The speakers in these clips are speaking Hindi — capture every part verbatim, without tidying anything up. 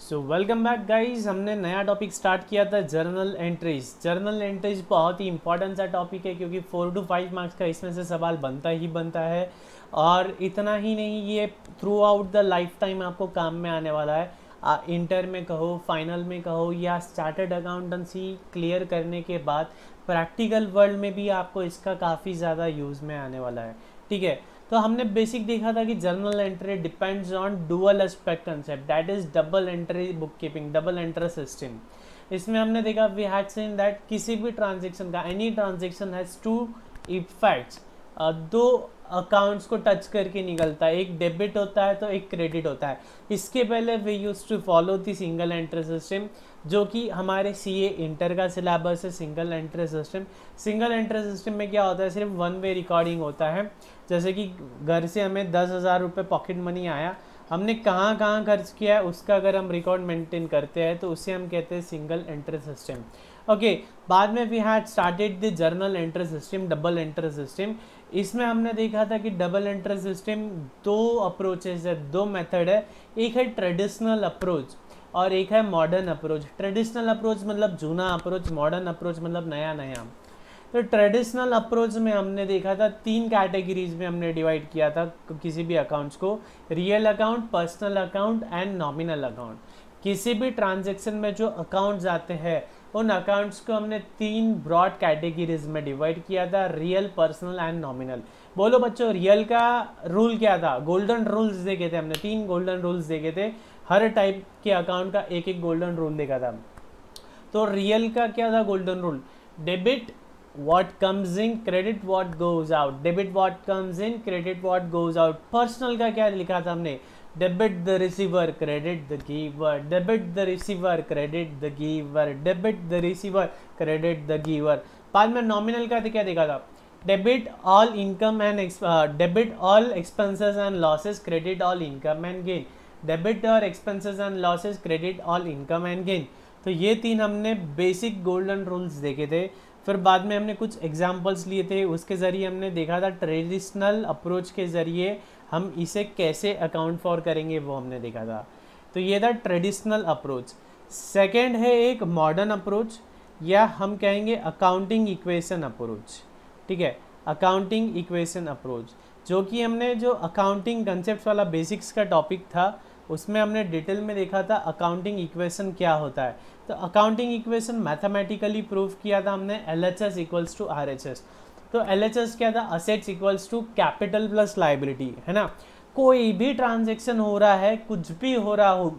So welcome back guys. हमने नया टॉपिक स्टार्ट किया था जर्नल एंट्रीज। जर्नल एंट्रीज बहुत ही इंपॉर्टेंट सा टॉपिक है क्योंकि फोर टू फाइव मार्क्स का इसमें से सवाल बनता ही बनता है। और इतना ही नहीं, ये throughout the life time आपको काम में आने वाला है। आ, इंटर में कहो, फाइनल में कहो, या स्टार्टेड अकाउंटेंसी क्लियर करने के बाद प्रैक्टिकल वर्ल्ड में भी आपको इसका काफ़ी ज़्यादा यूज़ में आने वाला है। ठीक है, तो हमने बेसिक देखा था कि journal entry depends on dual aspect concept, that is double entry book keeping, double entry system. इसमें हमने देखा वी हैड सीन दैट किसी भी ट्रांजेक्शन का, any transaction has two effects, दो अकाउंट्स को टच करके निकलता है, एक डेबिट होता है तो एक क्रेडिट होता है। इसके पहले we use to follow the single entry system, जो कि हमारे सीए इंटर का सिलेबस है। Single entry system single entry system में क्या होता है, सिर्फ वन वे रिकॉर्डिंग होता है। जैसे कि घर से हमें दस हज़ार रुपये पॉकेट मनी आया, हमने कहाँ कहाँ खर्च किया है उसका अगर हम रिकॉर्ड मेंटेन करते हैं तो उसे हम कहते हैं सिंगल एंट्री सिस्टम। ओके, बाद में we had started the journal entry system, double entry system. इसमें हमने देखा था कि डबल एंट्री सिस्टम दो अप्रोचेस है, दो मेथड है। एक है ट्रेडिशनल अप्रोच और एक है मॉडर्न अप्रोच। ट्रेडिशनल अप्रोच मतलब जूना अप्रोच, मॉडर्न अप्रोच मतलब नया नया। तो ट्रेडिशनल अप्रोच में हमने देखा था तीन कैटेगरीज में हमने डिवाइड किया था किसी भी अकाउंट्स को, real account, personal account and nominal account. किसी भी ट्रांजैक्शन में जो अकाउंट्स आते हैं उन अकाउंट्स को हमने तीन ब्रॉड कैटेगरीज में डिवाइड किया था, रियल, पर्सनल एंड नॉमिनल। बोलो बच्चों, रियल का रूल क्या था? गोल्डन रूल्स देखे थे हमने, तीन गोल्डन रूल्स देखे थे। हर टाइप के अकाउंट का एक एक गोल्डन रूल देखा था। तो रियल का क्या था golden rule? Debit what comes in, credit what goes out, debit what comes in, credit what goes out। Personal का क्या लिखा था हमने? Debit the receiver, credit the giver, debit the receiver, credit the giver, debit the receiver, credit the giver. बाद में नॉमिनल का क्या देखा था? Debit all income and debit all expenses and losses, credit all income and gain, debit और expenses and losses, credit all income and gain. तो ये तीन हमने बेसिक गोल्डन रूल्स देखे थे। फिर बाद में हमने कुछ एग्जाम्पल्स लिए थे, उसके ज़रिए हमने देखा था ट्रेडिशनल अप्रोच के ज़रिए हम इसे कैसे अकाउंट फॉर करेंगे, वो हमने देखा था। तो ये था ट्रेडिशनल अप्रोच। सेकंड है एक मॉडर्न अप्रोच, या हम कहेंगे अकाउंटिंग इक्वेशन अप्रोच। ठीक है, अकाउंटिंग इक्वेशन अप्रोच, जो कि हमने जो अकाउंटिंग कंसेप्ट वाला बेसिक्स का टॉपिक था उसमें हमने डिटेल में देखा था अकाउंटिंग इक्वेशन क्या होता है। तो अकाउंटिंग इक्वेशन मैथमेटिकली प्रूव किया था हमने, L H S equals to R H S. तो एल एच एस क्या था? Assets equals to capital plus liability, है ना। कोई भी ट्रांजेक्शन हो रहा है, कुछ भी हो रहा हो,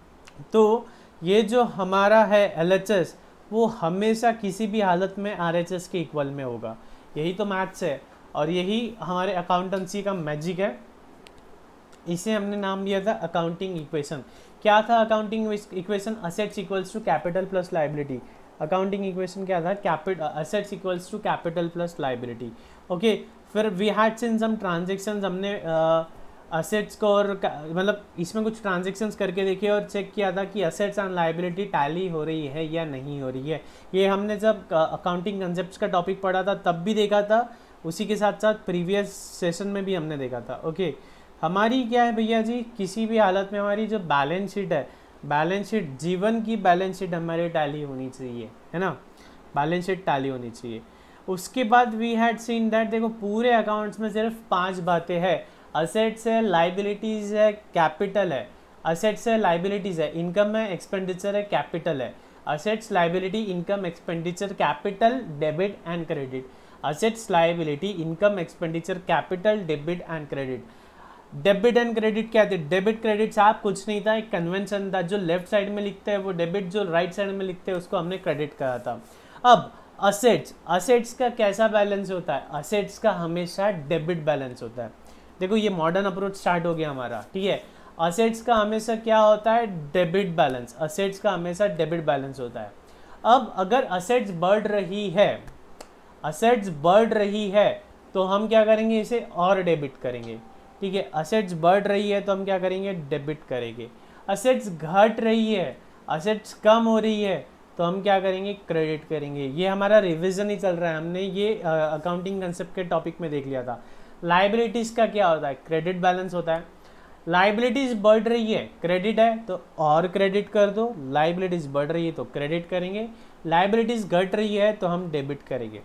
तो ये जो हमारा है एल एच एस वो हमेशा किसी भी हालत में आर एच एस के इक्वल में होगा। यही तो मैथ्स है और यही हमारे अकाउंटेंसी का मैजिक है। इसे हमने नाम दिया था अकाउंटिंग इक्वेशन। क्या था accounting equation? Assets equals to capital plus liability. Accounting equation क्या था? Capital assets equals to capital plus liability. Okay, फिर we had seen some transactions. हमने असेट्स uh, को और मतलब इसमें कुछ ट्रांजेक्शंस करके देखे और चेक किया था कि असेट्स एंड लाइबिलिटी टैली हो रही है या नहीं हो रही है। ये हमने जब अकाउंटिंग कंसेप्ट्स का टॉपिक पढ़ा था तब भी देखा था, उसी के साथ साथ प्रीवियस सेशन में भी हमने देखा था। ओके, हमारी क्या है भैया जी, किसी भी हालत में हमारी जो बैलेंस शीट है, बैलेंस शीट, जीवन की बैलेंस शीट हमारी टैली होनी चाहिए, है ना। बैलेंस शीट टैली होनी चाहिए। उसके बाद वी हैड सीन दैट, देखो पूरे अकाउंट्स में सिर्फ पांच बातें हैं। असेट्स है, लाइबिलिटीज़ है, कैपिटल है। असेट्स है, लाइबिलिटीज़ है, इनकम है, एक्सपेंडिचर है, कैपिटल है। Assets, liability, income, expenditure, capital, debit and credit. Assets, liability, income, expenditure, capital, debit and credit. Debit and credit क्या थे? डेबिट क्रेडिट साहब कुछ नहीं था, एक कन्वेंशन था। जो लेफ्ट साइड में लिखते हैं वो डेबिट, जो राइट साइड में लिखते हैं उसको हमने क्रेडिट कहा था। अब असेट्स, असेट्स का कैसा बैलेंस होता है? असेट्स का हमेशा डेबिट बैलेंस होता है। देखो ये मॉडर्न अप्रोच स्टार्ट हो गया हमारा, ठीक है। असेट्स का हमेशा क्या होता है? Debit balance. असेट्स का हमेशा डेबिट बैलेंस होता है। अब अगर असेट्स बढ़ रही है, असेट्स बढ़ रही है तो हम क्या करेंगे? इसे और डेबिट करेंगे, ठीक है। असेट्स बढ़ रही है तो हम क्या करेंगे? डेबिट करेंगे। असेट्स घट रही है, असेट्स कम हो रही है तो हम क्या करेंगे? क्रेडिट करेंगे। ये हमारा रिवीजन ही चल रहा है, हमने ये अकाउंटिंग कंसेप्ट के टॉपिक में देख लिया था। लाइबिलिटीज़ का क्या होता है? क्रेडिट बैलेंस होता है। लाइबिलिटीज बढ़ रही है, क्रेडिट है तो और क्रेडिट कर दो, लाइबिलिटीज बढ़ रही है तो क्रेडिट करेंगे, लाइबिलिटीज घट रही है तो हम डेबिट करेंगे।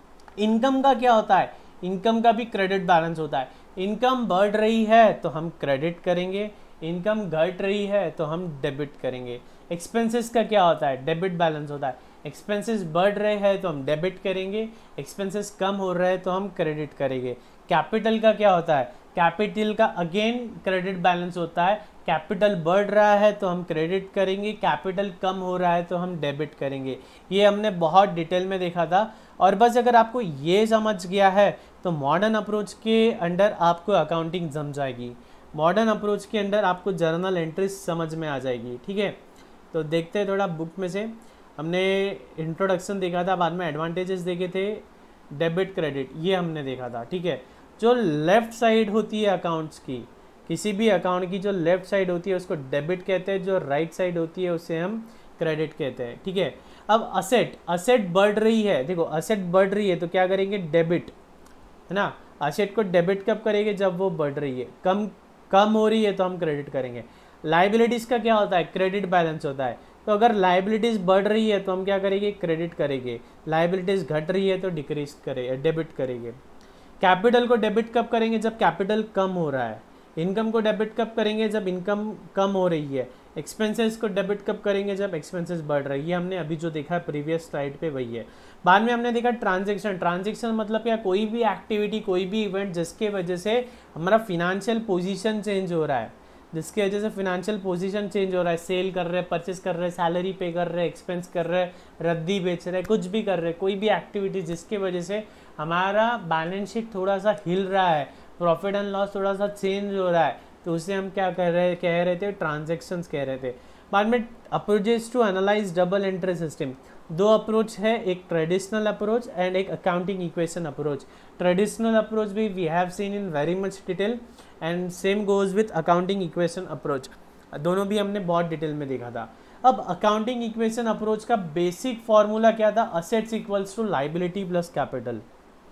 इनकम का क्या होता है, इनकम का भी क्रेडिट बैलेंस होता है। इनकम बढ़ रही है तो हम क्रेडिट करेंगे, इनकम घट रही है तो हम डेबिट करेंगे। एक्सपेंसेस का क्या होता है, डेबिट बैलेंस होता है। एक्सपेंसेस बढ़ रहे हैं तो हम डेबिट करेंगे, एक्सपेंसेस कम हो रहे हैं तो हम क्रेडिट करेंगे। कैपिटल का क्या होता है, कैपिटल का अगेन क्रेडिट बैलेंस होता है। कैपिटल बढ़ रहा है तो हम क्रेडिट करेंगे, कैपिटल कम हो रहा है तो हम डेबिट करेंगे। ये हमने बहुत डिटेल में देखा था। और बस अगर आपको ये समझ गया है तो मॉडर्न अप्रोच के अंडर आपको अकाउंटिंग जम जाएगी, मॉडर्न अप्रोच के अंदर आपको जर्नल एंट्रीज समझ में आ जाएगी। ठीक है, तो देखते हैं थोड़ा बुक में से। हमने इंट्रोडक्शन देखा था, बाद में एडवांटेजेस देखे थे, डेबिट क्रेडिट ये हमने देखा था। ठीक है, जो लेफ्ट साइड होती है अकाउंट्स की, किसी भी अकाउंट की जो लेफ्ट साइड होती है उसको डेबिट कहते हैं, जो राइट साइड होती है उसे हम क्रेडिट कहते हैं। ठीक है, अब असेट, असेट बढ़ रही है, देखो असेट बढ़ रही है तो क्या करेंगे, डेबिट, है ना। असेट को डेबिट कब करेंगे, जब वो बढ़ रही है। कम कम हो रही है तो हम क्रेडिट करेंगे। लाइबिलिटीज़ का क्या होता है, क्रेडिट बैलेंस होता है। तो अगर लाइबिलिटीज़ बढ़ रही है तो हम क्या करेंगे, क्रेडिट करेंगे। लाइबिलिटीज़ घट रही है तो डिक्रीज करेंगे, डेबिट करेंगे। कैपिटल को डेबिट कब करेंगे, जब कैपिटल कम हो रहा है। इनकम को डेबिट कब करेंगे, जब इनकम कम हो रही है। एक्सपेंसेस को डेबिट कब करेंगे, जब एक्सपेंसेस बढ़ रही है। हमने अभी जो देखा है प्रीवियस स्लाइड पे वही है। बाद में हमने देखा ट्रांजैक्शन, ट्रांजैक्शन मतलब क्या, कोई भी एक्टिविटी, कोई भी इवेंट जिसके वजह से हमारा फिनेंशियल पोजीशन चेंज हो रहा है, जिसकी वजह से फिनेंशियल पोजीशन चेंज हो रहा है। सेल कर रहे हैं, परचेस कर रहे हैं, सैलरी पे कर रहे हैं, एक्सपेंस कर रहे हैं, रद्दी बेच रहे हैं, कुछ भी कर रहे हैं, कोई भी एक्टिविटी जिसके वजह से हमारा बैलेंस शीट थोड़ा सा हिल रहा है, प्रॉफिट एंड लॉस थोड़ा सा चेंज हो रहा है, तो उसे हम क्या कर रहे कह रहे थे, ट्रांजैक्शंस कह रहे थे। बाद में approaches to analyse double entry system, दो अप्रोच है, एक ट्रेडिशनल अप्रोच एंड एक accounting equation approach. Traditional approach भी we have seen in very much detail and same goes with accounting equation approach, दोनों भी हमने बहुत डिटेल में देखा था। अब अकाउंटिंग इक्वेशन अप्रोच का बेसिक फॉर्मूला क्या था, assets equals to liability plus capital,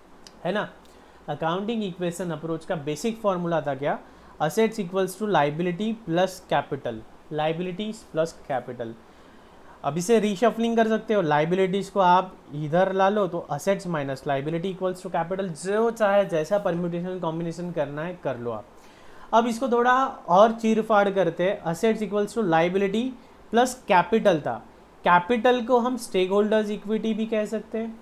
है ना। अकाउंटिंग इक्वेशन अप्रोच का बेसिक फॉर्मूला था क्या, assets equals to liability plus capital, liabilities plus capital. अब इसे रीशफलिंग कर सकते हो, लाइबिलिटीज को आप इधर ला लो तो assets minus liability equals to capital, जो चाहे जैसा परम्यूटेशन कॉम्बिनेशन करना है कर लो आप। अब इसको थोड़ा और चीर फाड़ करते हैं, assets equals to liability plus capital था। कैपिटल को हम स्टेक होल्डर्स इक्विटी भी कह सकते हैं,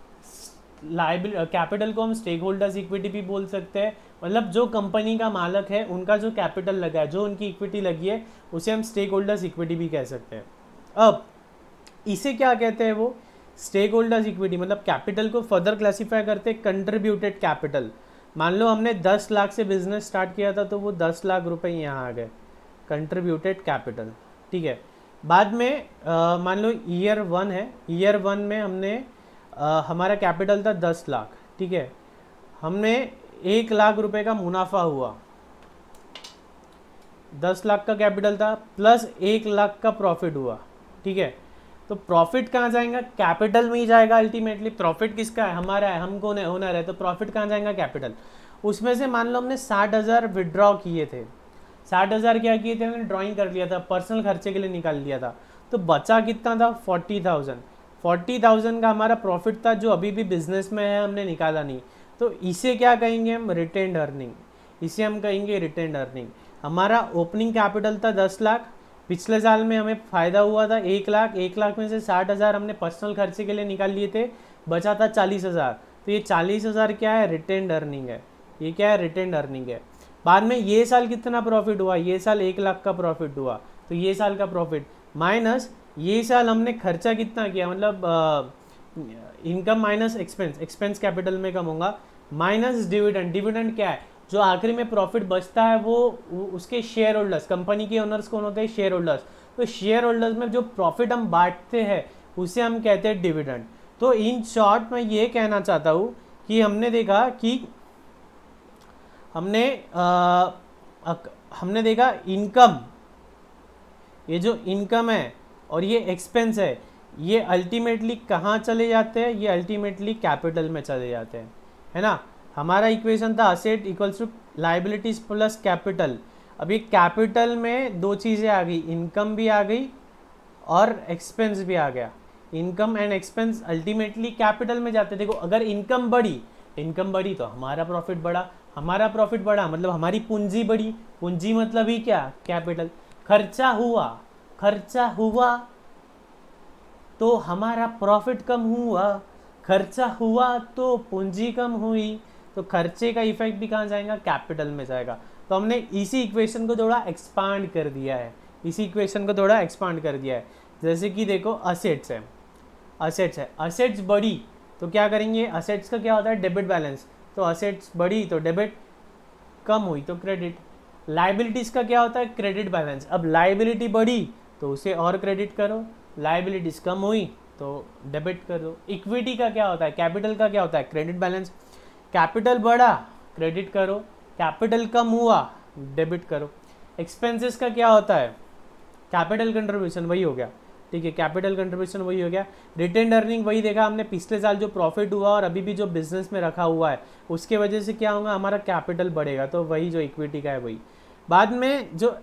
लाइबिल कैपिटल को हम स्टेक होल्डर्स इक्विटी भी बोल सकते हैं। मतलब जो कंपनी का मालक है उनका जो कैपिटल लगा है, जो उनकी इक्विटी लगी है, उसे हम स्टेक होल्डर्स इक्विटी भी कह सकते हैं। अब इसे क्या कहते हैं, वो स्टेक होल्डर्स इक्विटी मतलब कैपिटल को फर्दर क्लासीफाई करते हैं कंट्रीब्यूटेड कैपिटल। मान लो हमने दस लाख से बिजनेस स्टार्ट किया था तो वो दस लाख रुपए यहाँ आ गए, कंट्रीब्यूटेड कैपिटल। ठीक है, बाद में आ, मान लो ईयर वन है, ईयर वन में हमने आ, हमारा कैपिटल था दस लाख। ठीक है, हमने एक लाख रुपए का मुनाफा हुआ, दस लाख का कैपिटल था प्लस एक लाख का प्रॉफिट हुआ। ठीक है, तो प्रॉफिट कहाँ जाएगा, कैपिटल में ही जाएगा अल्टीमेटली। प्रॉफिट किसका है, हमारा है, हम कौन है, ओनर है, तो प्रॉफिट कहाँ जाएगा, कैपिटल। उसमें से मान लो हमने साठ हज़ार विड्रॉ किए थे, साठ हज़ार क्या किए थे, हमने ड्राइंग कर लिया था, पर्सनल खर्चे के लिए निकाल लिया था, तो बचा कितना था, फोर्टी थाउजेंड। फोर्टी थाउजेंड का हमारा प्रॉफिट था जो अभी भी बिजनेस में है, हमने निकाला नहीं, तो इसे क्या कहेंगे हम, रिटेन्ड अर्निंग, इसे हम कहेंगे रिटेन्ड अर्निंग। हमारा ओपनिंग कैपिटल था दस लाख, पिछले साल में हमें फ़ायदा हुआ था एक लाख, एक लाख में से साठ हज़ार हमने पर्सनल खर्चे के लिए निकाल लिए थे, बचा था चालीस हज़ार, तो ये चालीस हज़ार क्या है, रिटेन्ड अर्निंग है। ये क्या है, रिटेन्ड अर्निंग है। बाद में ये साल कितना प्रॉफिट हुआ, ये साल एक लाख का प्रॉफिट हुआ, तो ये साल का प्रॉफिट माइनस ये साल हमने खर्चा कितना किया, मतलब income minus expense, expense capital में कम होगा, माइनस डिविडेंड। डिविडेंड क्या है, जो आखिरी में प्रॉफिट बचता है वो उसके शेयर होल्डर्स, कंपनी के ओनर्स कौन होते हैं, शेयर होल्डर्स। तो शेयर होल्डर्स में जो प्रॉफिट हम बांटते हैं उसे हम कहते हैं डिविडेंड। तो इन शॉर्ट मैं ये कहना चाहता हूँ कि हमने देखा कि हमने आ, हमने देखा इनकम, ये जो इनकम है और ये एक्सपेंस है, ये अल्टीमेटली कहाँ चले जाते हैं, ये अल्टीमेटली कैपिटल में चले जाते हैं, है ना। हमारा इक्वेशन था asset equals to liabilities plus capital. अब ये कैपिटल में दो चीज़ें आ गई, इनकम भी आ गई और एक्सपेंस भी आ गया। Income and expense ultimately capital में जाते। देखो अगर इनकम बढ़ी, इनकम बढ़ी तो हमारा प्रॉफिट बढ़ा, हमारा प्रॉफिट बढ़ा मतलब हमारी पूंजी बढ़ी, पूंजी मतलब ही क्या, कैपिटल। खर्चा हुआ, खर्चा हुआ तो हमारा प्रॉफिट कम हुआ, खर्चा हुआ तो पूंजी कम हुई, तो खर्चे का इफेक्ट भी कहाँ जाएगा, कैपिटल में जाएगा। तो हमने इसी इक्वेशन को थोड़ा एक्सपांड कर दिया है, इसी इक्वेशन को थोड़ा एक्सपांड कर दिया है। जैसे कि देखो असेट्स है, असेट्स है, असेट्स बढ़ी तो क्या करेंगे, असेट्स का क्या होता है, डेबिट बैलेंस, तो असेट्स बढ़ी तो डेबिट, कम हुई तो क्रेडिट। लाइबिलिटीज का क्या होता है, क्रेडिट बैलेंस, अब लाइबिलिटी बढ़ी तो उसे और क्रेडिट करो, लाइबिलिटीज कम हुई तो डेबिट कर दो। इक्विटी का क्या होता है, कैपिटल का क्या होता है, क्रेडिट बैलेंस, कैपिटल बढ़ा क्रेडिट करो, कैपिटल कम हुआ डेबिट करो। एक्सपेंसेस का क्या होता है, कैपिटल कंट्रीब्यूशन, वही हो गया, ठीक है, कैपिटल कंट्रीब्यूशन वही हो गया। रिटेन्ड अर्निंग वही देखा हमने, पिछले साल जो प्रॉफिट हुआ और अभी भी जो बिजनेस में रखा हुआ है उसके वजह से क्या होगा, हमारा कैपिटल बढ़ेगा, तो वही जो इक्विटी का है वही। बाद में जो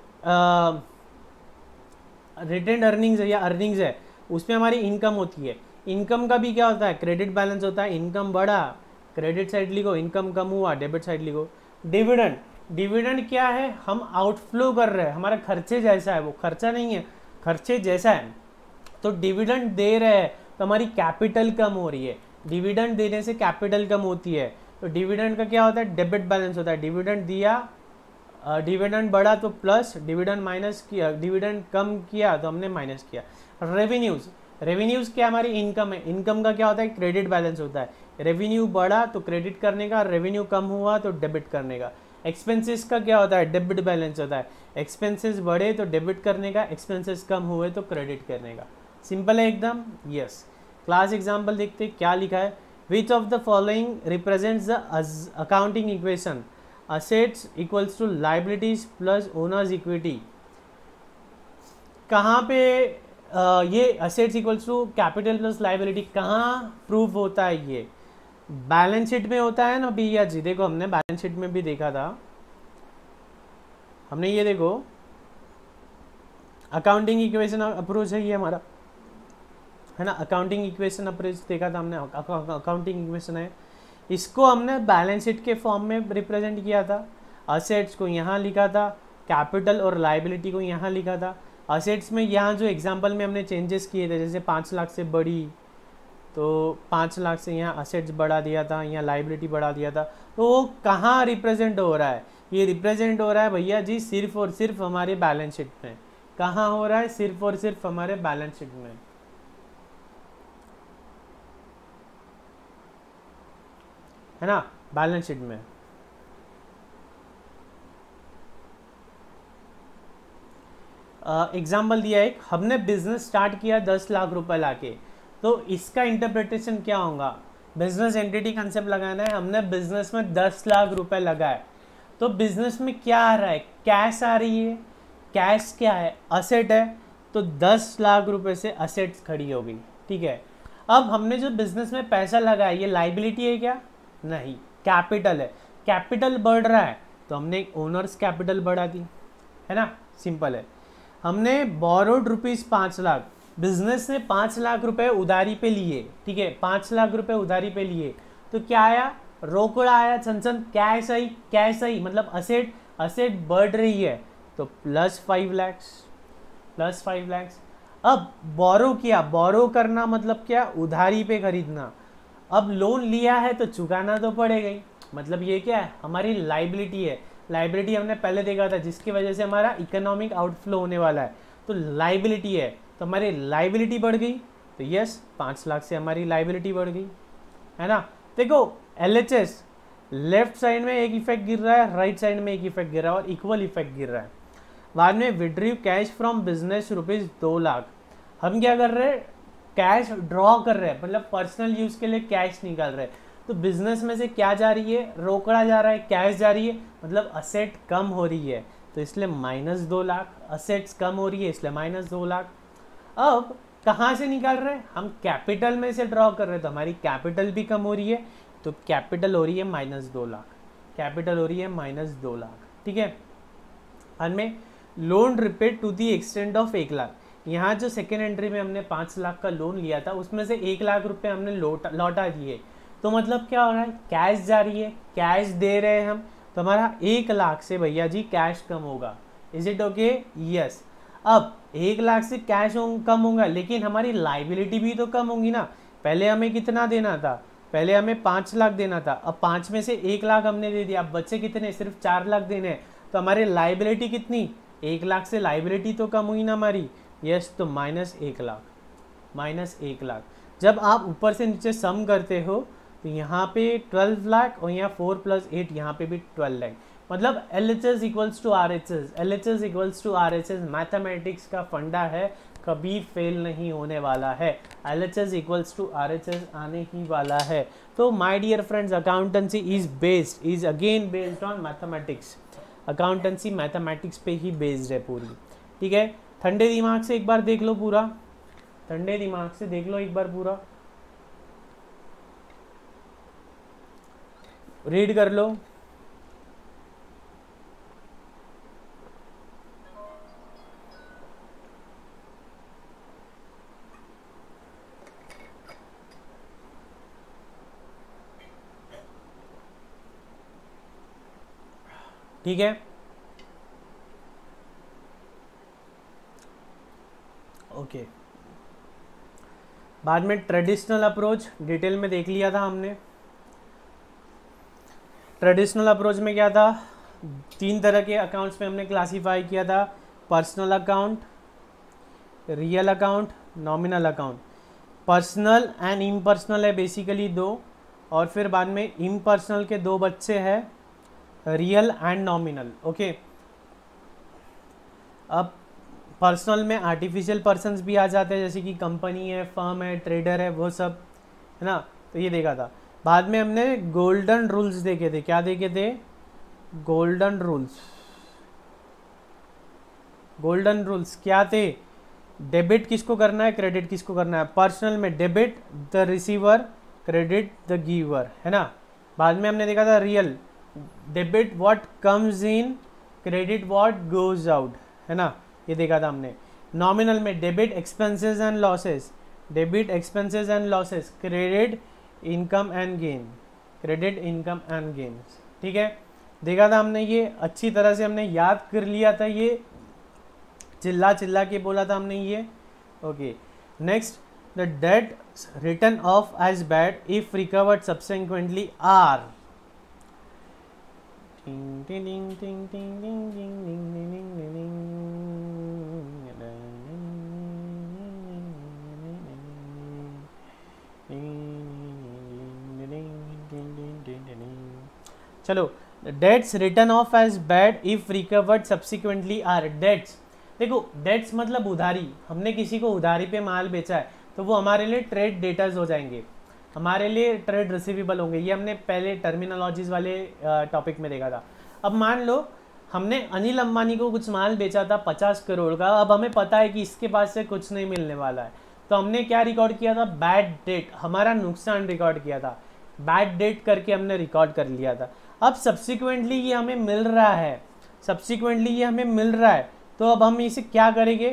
रिटेन्ड अर्निंग्स है या अर्निंग्स है उसमें हमारी इनकम होती है, इनकम का भी क्या होता है, क्रेडिट बैलेंस होता है, इनकम बढ़ा क्रेडिट साइड लिखो, इनकम कम हुआ डेबिट साइड लिखो। डिविडेंड, डिविडेंड क्या है, हम आउटफ्लो कर रहे हैं, हमारा खर्चे जैसा है, वो खर्चा नहीं है, खर्चे जैसा है, तो डिविडेंड दे रहे हैं तो हमारी कैपिटल कम हो रही है, डिविडेंड देने से कैपिटल कम होती है, तो डिविडेंड का क्या होता है, डेबिट बैलेंस होता है, डिविडेंड दिया, डिविडेंड बढ़ा तो प्लस, डिविडेंड माइनस किया, डिविडेंड कम किया तो हमने माइनस किया। रेवेन्यूज, रेवेन्यूज क्या हमारी इनकम है, इनकम का क्या होता है, क्रेडिट बैलेंस होता है, रेवेन्यू बढ़ा तो क्रेडिट करने का, रेवेन्यू कम हुआ तो डेबिट करने का। एक्सपेंसेस का क्या होता है, डेबिट बैलेंस होता है, एक्सपेंसेस बढ़े तो डेबिट करने का, एक्सपेंसेस कम हुए तो क्रेडिट करने का। सिंपल है एकदम, यस। क्लास एग्जाम्पल देखते क्या लिखा है, which of the following represents the accounting equation, assets equals to liabilities plus owners equity. कहाँ पे uh, ये assets equals to capital plus liability कहाँ प्रूव होता है, ये बैलेंस शीट में होता है ना भैया जी। देखो हमने बैलेंस शीट में भी देखा था, हमने ये देखो अकाउंटिंग इक्वेशन अप्रोच है ये हमारा, है ना, अकाउंटिंग इक्वेशन अप्रोच देखा था हमने, अकाउंटिंग इक्वेशन है, इसको हमने बैलेंस शीट के फॉर्म में रिप्रेजेंट किया था। असेट्स को यहाँ लिखा था, कैपिटल और लाइबिलिटी को यहाँ लिखा था। असेट्स में यहाँ जो एग्जांपल में हमने चेंजेस किए थे, जैसे पाँच लाख से बड़ी तो पाँच लाख से यहाँ असेट्स बढ़ा दिया था, यहाँ लाइबिलिटी बढ़ा दिया था, तो वो कहाँ रिप्रेजेंट हो रहा है, ये रिप्रेजेंट हो रहा है भैया जी सिर्फ और सिर्फ हमारे बैलेंस शीट में। कहाँ हो रहा है, सिर्फ और सिर्फ हमारे बैलेंस शीट में, है ना, बैलेंस शीट में। एग्जाम्पल uh, दिया एक, हमने बिजनेस स्टार्ट किया दस लाख रुपए लाके, तो इसका इंटरप्रिटेशन क्या होगा, बिजनेस एंटिटी कंसेप्ट लगाना है, हमने बिजनेस में दस लाख रुपए लगाए, तो बिजनेस में क्या आ रहा है, कैश आ रही है, कैश क्या है, असेट है, तो दस लाख रुपए से असेट्स खड़ी हो गई, ठीक है। अब हमने जो बिजनेस में पैसा लगाया ये लाइबिलिटी है क्या, नहीं, कैपिटल है, कैपिटल बढ़ रहा है तो हमने एक ओनर्स कैपिटल बढ़ा दी, है ना, सिंपल है। हमने बोरोड रुपीज पाँच लाख, बिजनेस ने पाँच लाख रुपए उधारी पे लिए, ठीक है, पाँच लाख रुपए उधारी पे लिए, तो क्या आया, रोकड़ा आया, छन कैश आई, कैश आई मतलब असेट, असेट बढ़ रही है तो plus five lakhs, plus five lakhs. अब बोरो किया, बोरो करना मतलब क्या, उधारी पे खरीदना, अब लोन लिया है तो चुकाना तो पड़ेगा ही, मतलब ये क्या है, हमारी लाइबिलिटी है। लाइबिलिटी हमने पहले देखा था जिसकी वजह से हमारा इकोनॉमिक आउटफ्लो होने वाला है, तो लाइबिलिटी है, तो हमारी लाइबिलिटी बढ़ गई, तो यस पाँच लाख से हमारी लाइबिलिटी बढ़ गई, है ना। देखो L H S left side में एक इफेक्ट गिर रहा है, राइट साइड में एक इफेक्ट गिर रहा है और इक्वल इफेक्ट गिर रहा है। बाद में withdrew cash from business rupees दो लाख, हम क्या कर रहे हैं, कैश ड्रॉ कर रहे हैं, मतलब पर्सनल यूज के लिए कैश निकाल रहे हैं, तो बिजनेस में से क्या जा रही है, रोकड़ा जा रहा है, कैश जा रही है, मतलब असेट कम हो रही है, तो इसलिए माइनस दो लाख, असेट्स कम हो रही है इसलिए माइनस दो लाख। अब कहाँ से निकाल रहे हैं, हम कैपिटल में से ड्रॉ कर रहे हैं, तो हमारी कैपिटल भी कम हो रही है, तो कैपिटल हो रही है माइनस दो लाख, कैपिटल हो रही है माइनस दो लाख, ठीक है। हमें loan repaid to the extent of एक लाख। यहाँ जो सेकेंड एंट्री में हमने पाँच लाख का लोन लिया था उसमें से एक लाख रुपए हमने लौटा लौटा दिए, तो मतलब क्या हो रहा है, कैश जा रही है, कैश दे रहे हैं हम, तो हमारा एक लाख से भैया जी कैश कम होगा। Is it okay? यस। अब एक लाख से कैश कम होगा लेकिन हमारी लाइबिलिटी भी तो कम होगी ना। पहले हमें कितना देना था, पहले हमें पाँच लाख देना था, अब पाँच में से एक लाख हमने दे दिया, अब बच्चे कितने, सिर्फ चार लाख देने हैं, तो हमारी लाइबिलिटी कितनी, एक लाख से लाइबिलिटी तो कम हुई ना हमारी। यस, तो माइनस एक लाख, माइनस एक लाख। जब आप ऊपर से नीचे सम करते हो तो यहाँ पे ट्वेल्व लाख और यहाँ फोर प्लस एट यहाँ पे भी ट्वेल्व लाख, मतलब L H S equals to R H S, L H S equals to R H S mathematics का फंडा है, कभी फेल नहीं होने वाला है। L H S equals to R H S आने ही वाला है। तो my dear friends, accountancy is based is again based on mathematics. Accountancy mathematics पे ही बेस्ड है पूरी, ठीक है। ठंडे दिमाग से एक बार देख लो पूरा, ठंडे दिमाग से देख लो एक बार पूरा, रीड कर लो। ठीक है, ओके। बाद में ट्रेडिशनल अप्रोच डिटेल में देख लिया था हमने। ट्रेडिशनल अप्रोच में क्या था, तीन तरह के अकाउंट्स में हमने क्लासीफाई किया था, personal account, real account, nominal account. Personal and impersonal है बेसिकली दो, और फिर बाद में इम्पर्सनल के दो बच्चे हैं, रियल एंड नॉमिनल। ओके, अब पर्सनल में आर्टिफिशियल पर्सन्स भी आ जाते हैं, जैसे कि कंपनी है, फर्म है, ट्रेडर है, वो सब है ना, तो ये देखा था। बाद में हमने गोल्डन रूल्स देखे थे, क्या देखे थे, गोल्डन रूल्स। गोल्डन रूल्स क्या थे, डेबिट किसको करना है, क्रेडिट किसको करना है। पर्सनल में debit the receiver, credit the giver, है ना। बाद में हमने देखा था real, debit what comes in, credit what goes out, है ना, ये देखा था हमने। नॉमिनल में debit expenses and losses, debit expenses and losses, credit income and gain, credit income and gains, ठीक है, देखा था हमने। ये अच्छी तरह से हमने याद कर लिया था, ये चिल्ला चिल्ला के बोला था हमने ये। Okay, next, the debt written off as bad if recovered subsequently are, चलो, debts written off as bad if recovered subsequently are. Debts, देखो डेट्स मतलब उधारी, हमने किसी को उधारी पे माल बेचा है तो वो हमारे लिए ट्रेड डेटर्स हो जाएंगे, हमारे लिए ट्रेड रिसीवेबल होंगे। ये हमने पहले टर्मिनोलॉजीज वाले टॉपिक में देखा था। अब मान लो हमने अनिल अंबानी को कुछ माल बेचा था पचास करोड़ का, अब हमें पता है कि इसके पास से कुछ नहीं मिलने वाला है, तो हमने क्या रिकॉर्ड किया था, बैड डेट, हमारा नुकसान रिकॉर्ड किया था, बैड डेट करके हमने रिकॉर्ड कर लिया था। अब सब्सिक्वेंटली ये हमें मिल रहा है, सब्सिक्वेंटली ये हमें मिल रहा है, तो अब हम इसे क्या करेंगे,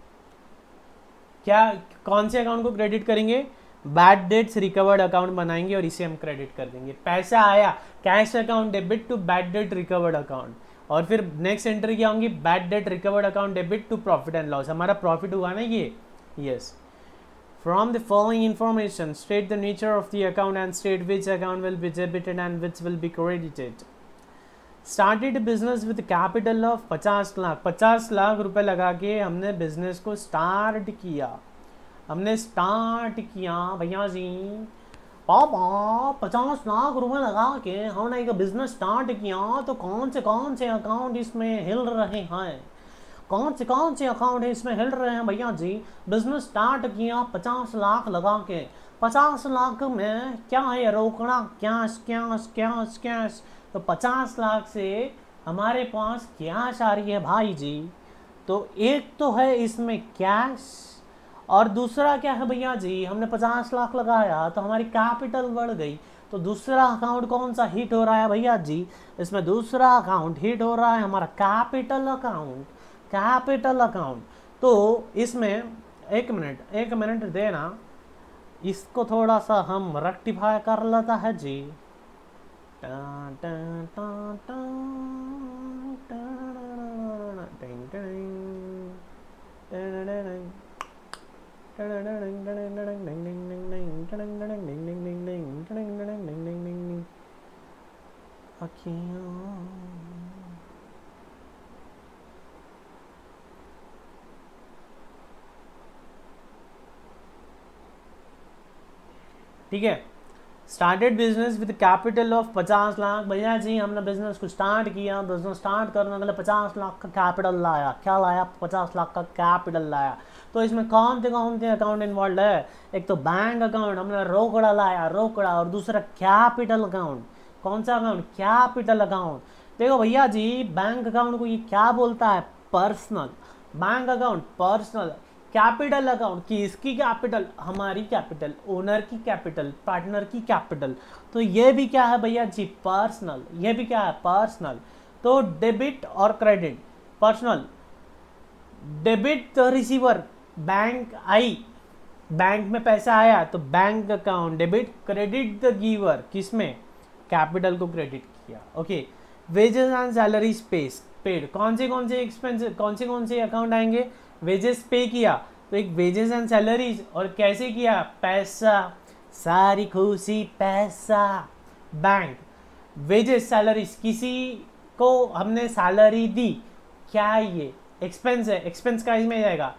क्या कौन से अकाउंट को क्रेडिट करेंगे, बैड डेट्स रिकवर्ड अकाउंट बनाएंगे और इसे हम क्रेडिट कर देंगे। पैसा आया, cash account debit to bad debt recovered account, और फिर नेक्स्ट एंट्री क्या होंगी, bad debt recovered account debit to profit and loss, हमारा प्रॉफिट हुआ ना ये। Yes, from the following information state the nature of the account and state which account will be debited and which will be credited. Started business with capital of पचास लाख, पचास लाख रुपए लगा के हमने बिजनेस को स्टार्ट किया, हमने स्टार्ट किया भैया जी, पापा पचास लाख रुपए लगा के हमने एक बिजनेस स्टार्ट किया, तो कौन से कौन से अकाउंट इसमें हिल रहे हैं, कौन से कौन से अकाउंट इसमें हिल रहे हैं भैया जी। बिजनेस स्टार्ट किया पचास लाख लगा के, पचास लाख में क्या है, रोकड़ा, कैश कैश कैश कैश, तो पचास लाख से हमारे पास कैश आ रही है भाई जी। तो एक तो है इसमें कैश, और दूसरा क्या है भैया जी, हमने पचास लाख लगाया तो हमारी कैपिटल बढ़ गई, तो दूसरा अकाउंट कौन सा हिट हो रहा है भैया जी? इसमें दूसरा अकाउंट हिट हो रहा है हमारा कैपिटल अकाउंट, कैपिटल अकाउंट। तो इसमें एक मिनट एक मिनट देना, इसको थोड़ा सा हम रेक्टिफाई कर लेता है जी। टा टा टा टा टा टिंग टिंग ठीक है। Started business with capital of पचास लाख। भैया जी हमने बिजनेस को स्टार्ट किया, बिजनेस स्टार्ट करने के लिए पचास लाख का कैपिटल लाया। क्या लाया? पचास लाख का कैपिटल लाया। तो इसमें कौन से कौन से अकाउंट इन्वॉल्व है? एक तो बैंक अकाउंट, हमने रोकड़ा लाया, रोकड़ा, और दूसरा कैपिटल अकाउंट। कौन सा अकाउंट? Capital account. देखो भैया जी, बैंक अकाउंट को ये क्या बोलता है? Personal. Bank account personal. Capital account की इसकी कैपिटल, हमारी कैपिटल, ओनर की कैपिटल, पार्टनर की कैपिटल। तो ये भी क्या है भैया जी? पर्सनल। ये भी क्या है? पर्सनल। तो डेबिट और credit. Personal, debit the receiver, bank आई, बैंक में पैसा आया तो bank account debit. Credit the giver, किसमें? कैपिटल को क्रेडिट किया। Okay. Wages and salaries pays paid, कौन से कौन से एक्सपेंस, कौन से कौन से अकाउंट आएंगे? वेजेस पे किया तो एक वेजेस एंड सैलरीज, और कैसे किया? पैसा, सारी खुशी पैसा, बैंक। वेजेस सैलरीज, किसी को हमने सैलरी दी, क्या ये? एक्सपेंस है, एक्सपेंस का इसमें जाएगा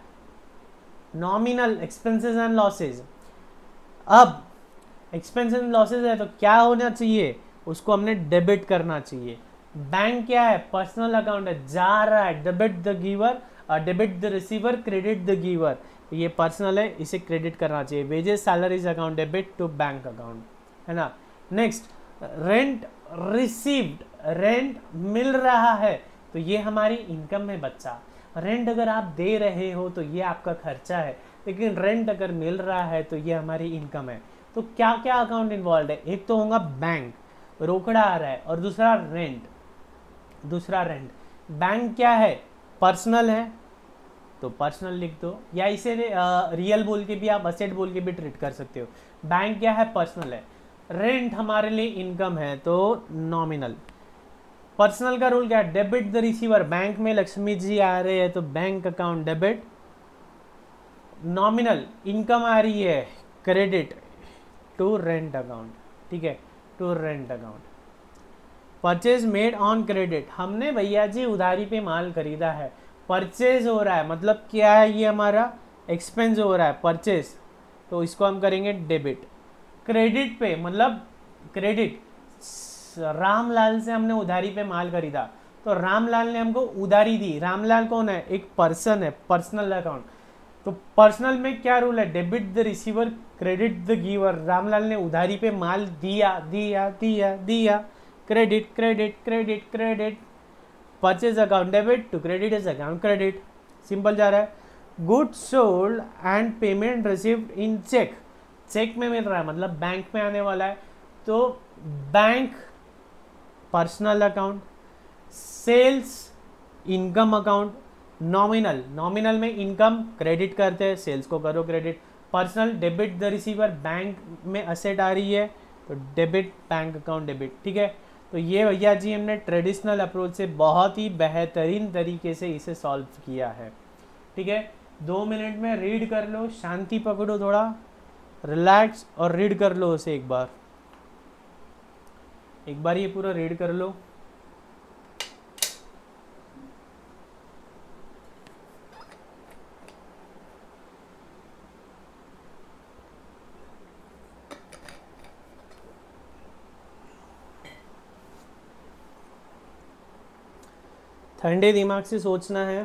नॉमिनल एक्सपेंसेस एंड लॉसेज। अब एक्सपेंस एंड लॉसेज है तो क्या होना चाहिए? उसको हमने डेबिट करना चाहिए। बैंक क्या है? पर्सनल अकाउंट है, जा रहा है, debit the giver, debit the receiver, credit the giver. ये पर्सनल है, इसे क्रेडिट करना चाहिए। Wages salaries account debit to bank account, है ना। नेक्स्ट, रेंट रिसीव्ड, रेंट मिल रहा है तो ये हमारी इनकम है बच्चा। रेंट अगर आप दे रहे हो तो ये आपका खर्चा है, लेकिन रेंट अगर मिल रहा है तो ये हमारी इनकम है। तो क्या क्या अकाउंट इन्वॉल्व है? एक तो होगा बैंक, रोकड़ा आ रहा है, और दूसरा रेंट, दूसरा रेंट। बैंक क्या है? पर्सनल है तो पर्सनल लिख दो, या इसे रियल बोल के भी आप असेट बोल के भी ट्रीट कर सकते हो। बैंक क्या है? पर्सनल है। रेंट हमारे लिए इनकम है तो नॉमिनल। पर्सनल का रूल क्या है? डेबिट द रिसीवर, बैंक में लक्ष्मी जी आ रहे हैं तो bank account debit. Nominal, income आ रही है, क्रेडिट टू रेंट अकाउंट, ठीक है, to rent account. Purchase made on credit, हमने भैया जी उधारी पे माल खरीदा है, परचेज हो रहा है, मतलब क्या है? ये हमारा एक्सपेंस हो रहा है, परचेज, तो इसको हम करेंगे डेबिट। क्रेडिट पे मतलब क्रेडिट, रामलाल से हमने उधारी पे माल खरीदा तो रामलाल ने हमको उधारी दी। रामलाल कौन है? एक पर्सन है, पर्सनल अकाउंट। तो पर्सनल में क्या रूल है? Debit the receiver, credit the giver. Ramlal ने उधारी पे माल दिया, दिया, दिया, दिया, credit, credit, credit, credit. Purchase account debit to credit is account credit, simple जा रहा है। Good sold and payment received in cheque, cheque में मिल रहा है मतलब बैंक में आने वाला है, तो bank personal account. Sales income account. Nominal, nominal में इनकम क्रेडिट करते हैं, सेल्स को करो credit. Personal debit the receiver, bank में असेट आ रही है तो डेबिट बैंक अकाउंट डेबिट, ठीक है। तो ये भैया जी हमने ट्रेडिशनल अप्रोच से बहुत ही बेहतरीन तरीके से इसे सॉल्व किया है, ठीक है। दो मिनट में रीड कर लो, शांति पकड़ो, थोड़ा रिलैक्स और रीड कर लो उसे एक बार, एक बार ये पूरा रीड कर लो। ठंडे दिमाग से सोचना है।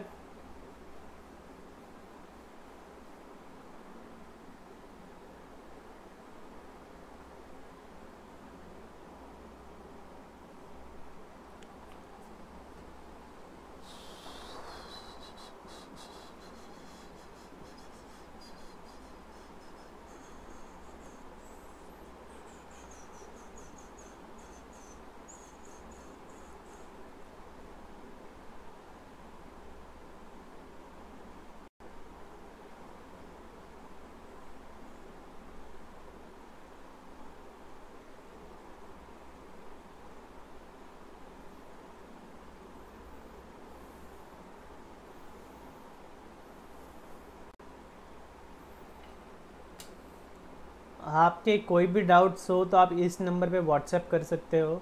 आपके कोई भी डाउट्स हो तो आप इस नंबर पे व्हाट्सएप कर सकते हो।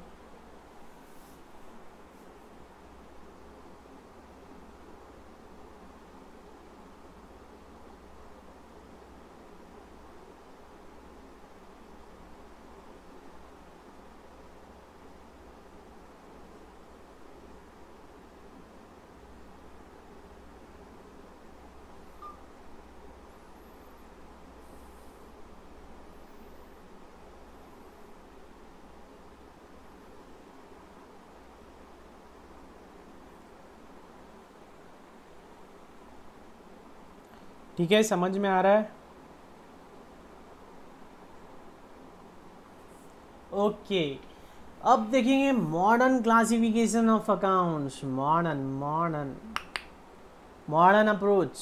ठीक है, समझ में आ रहा है? ओके, अब देखेंगे modern classification of accounts. Modern modern modern approach.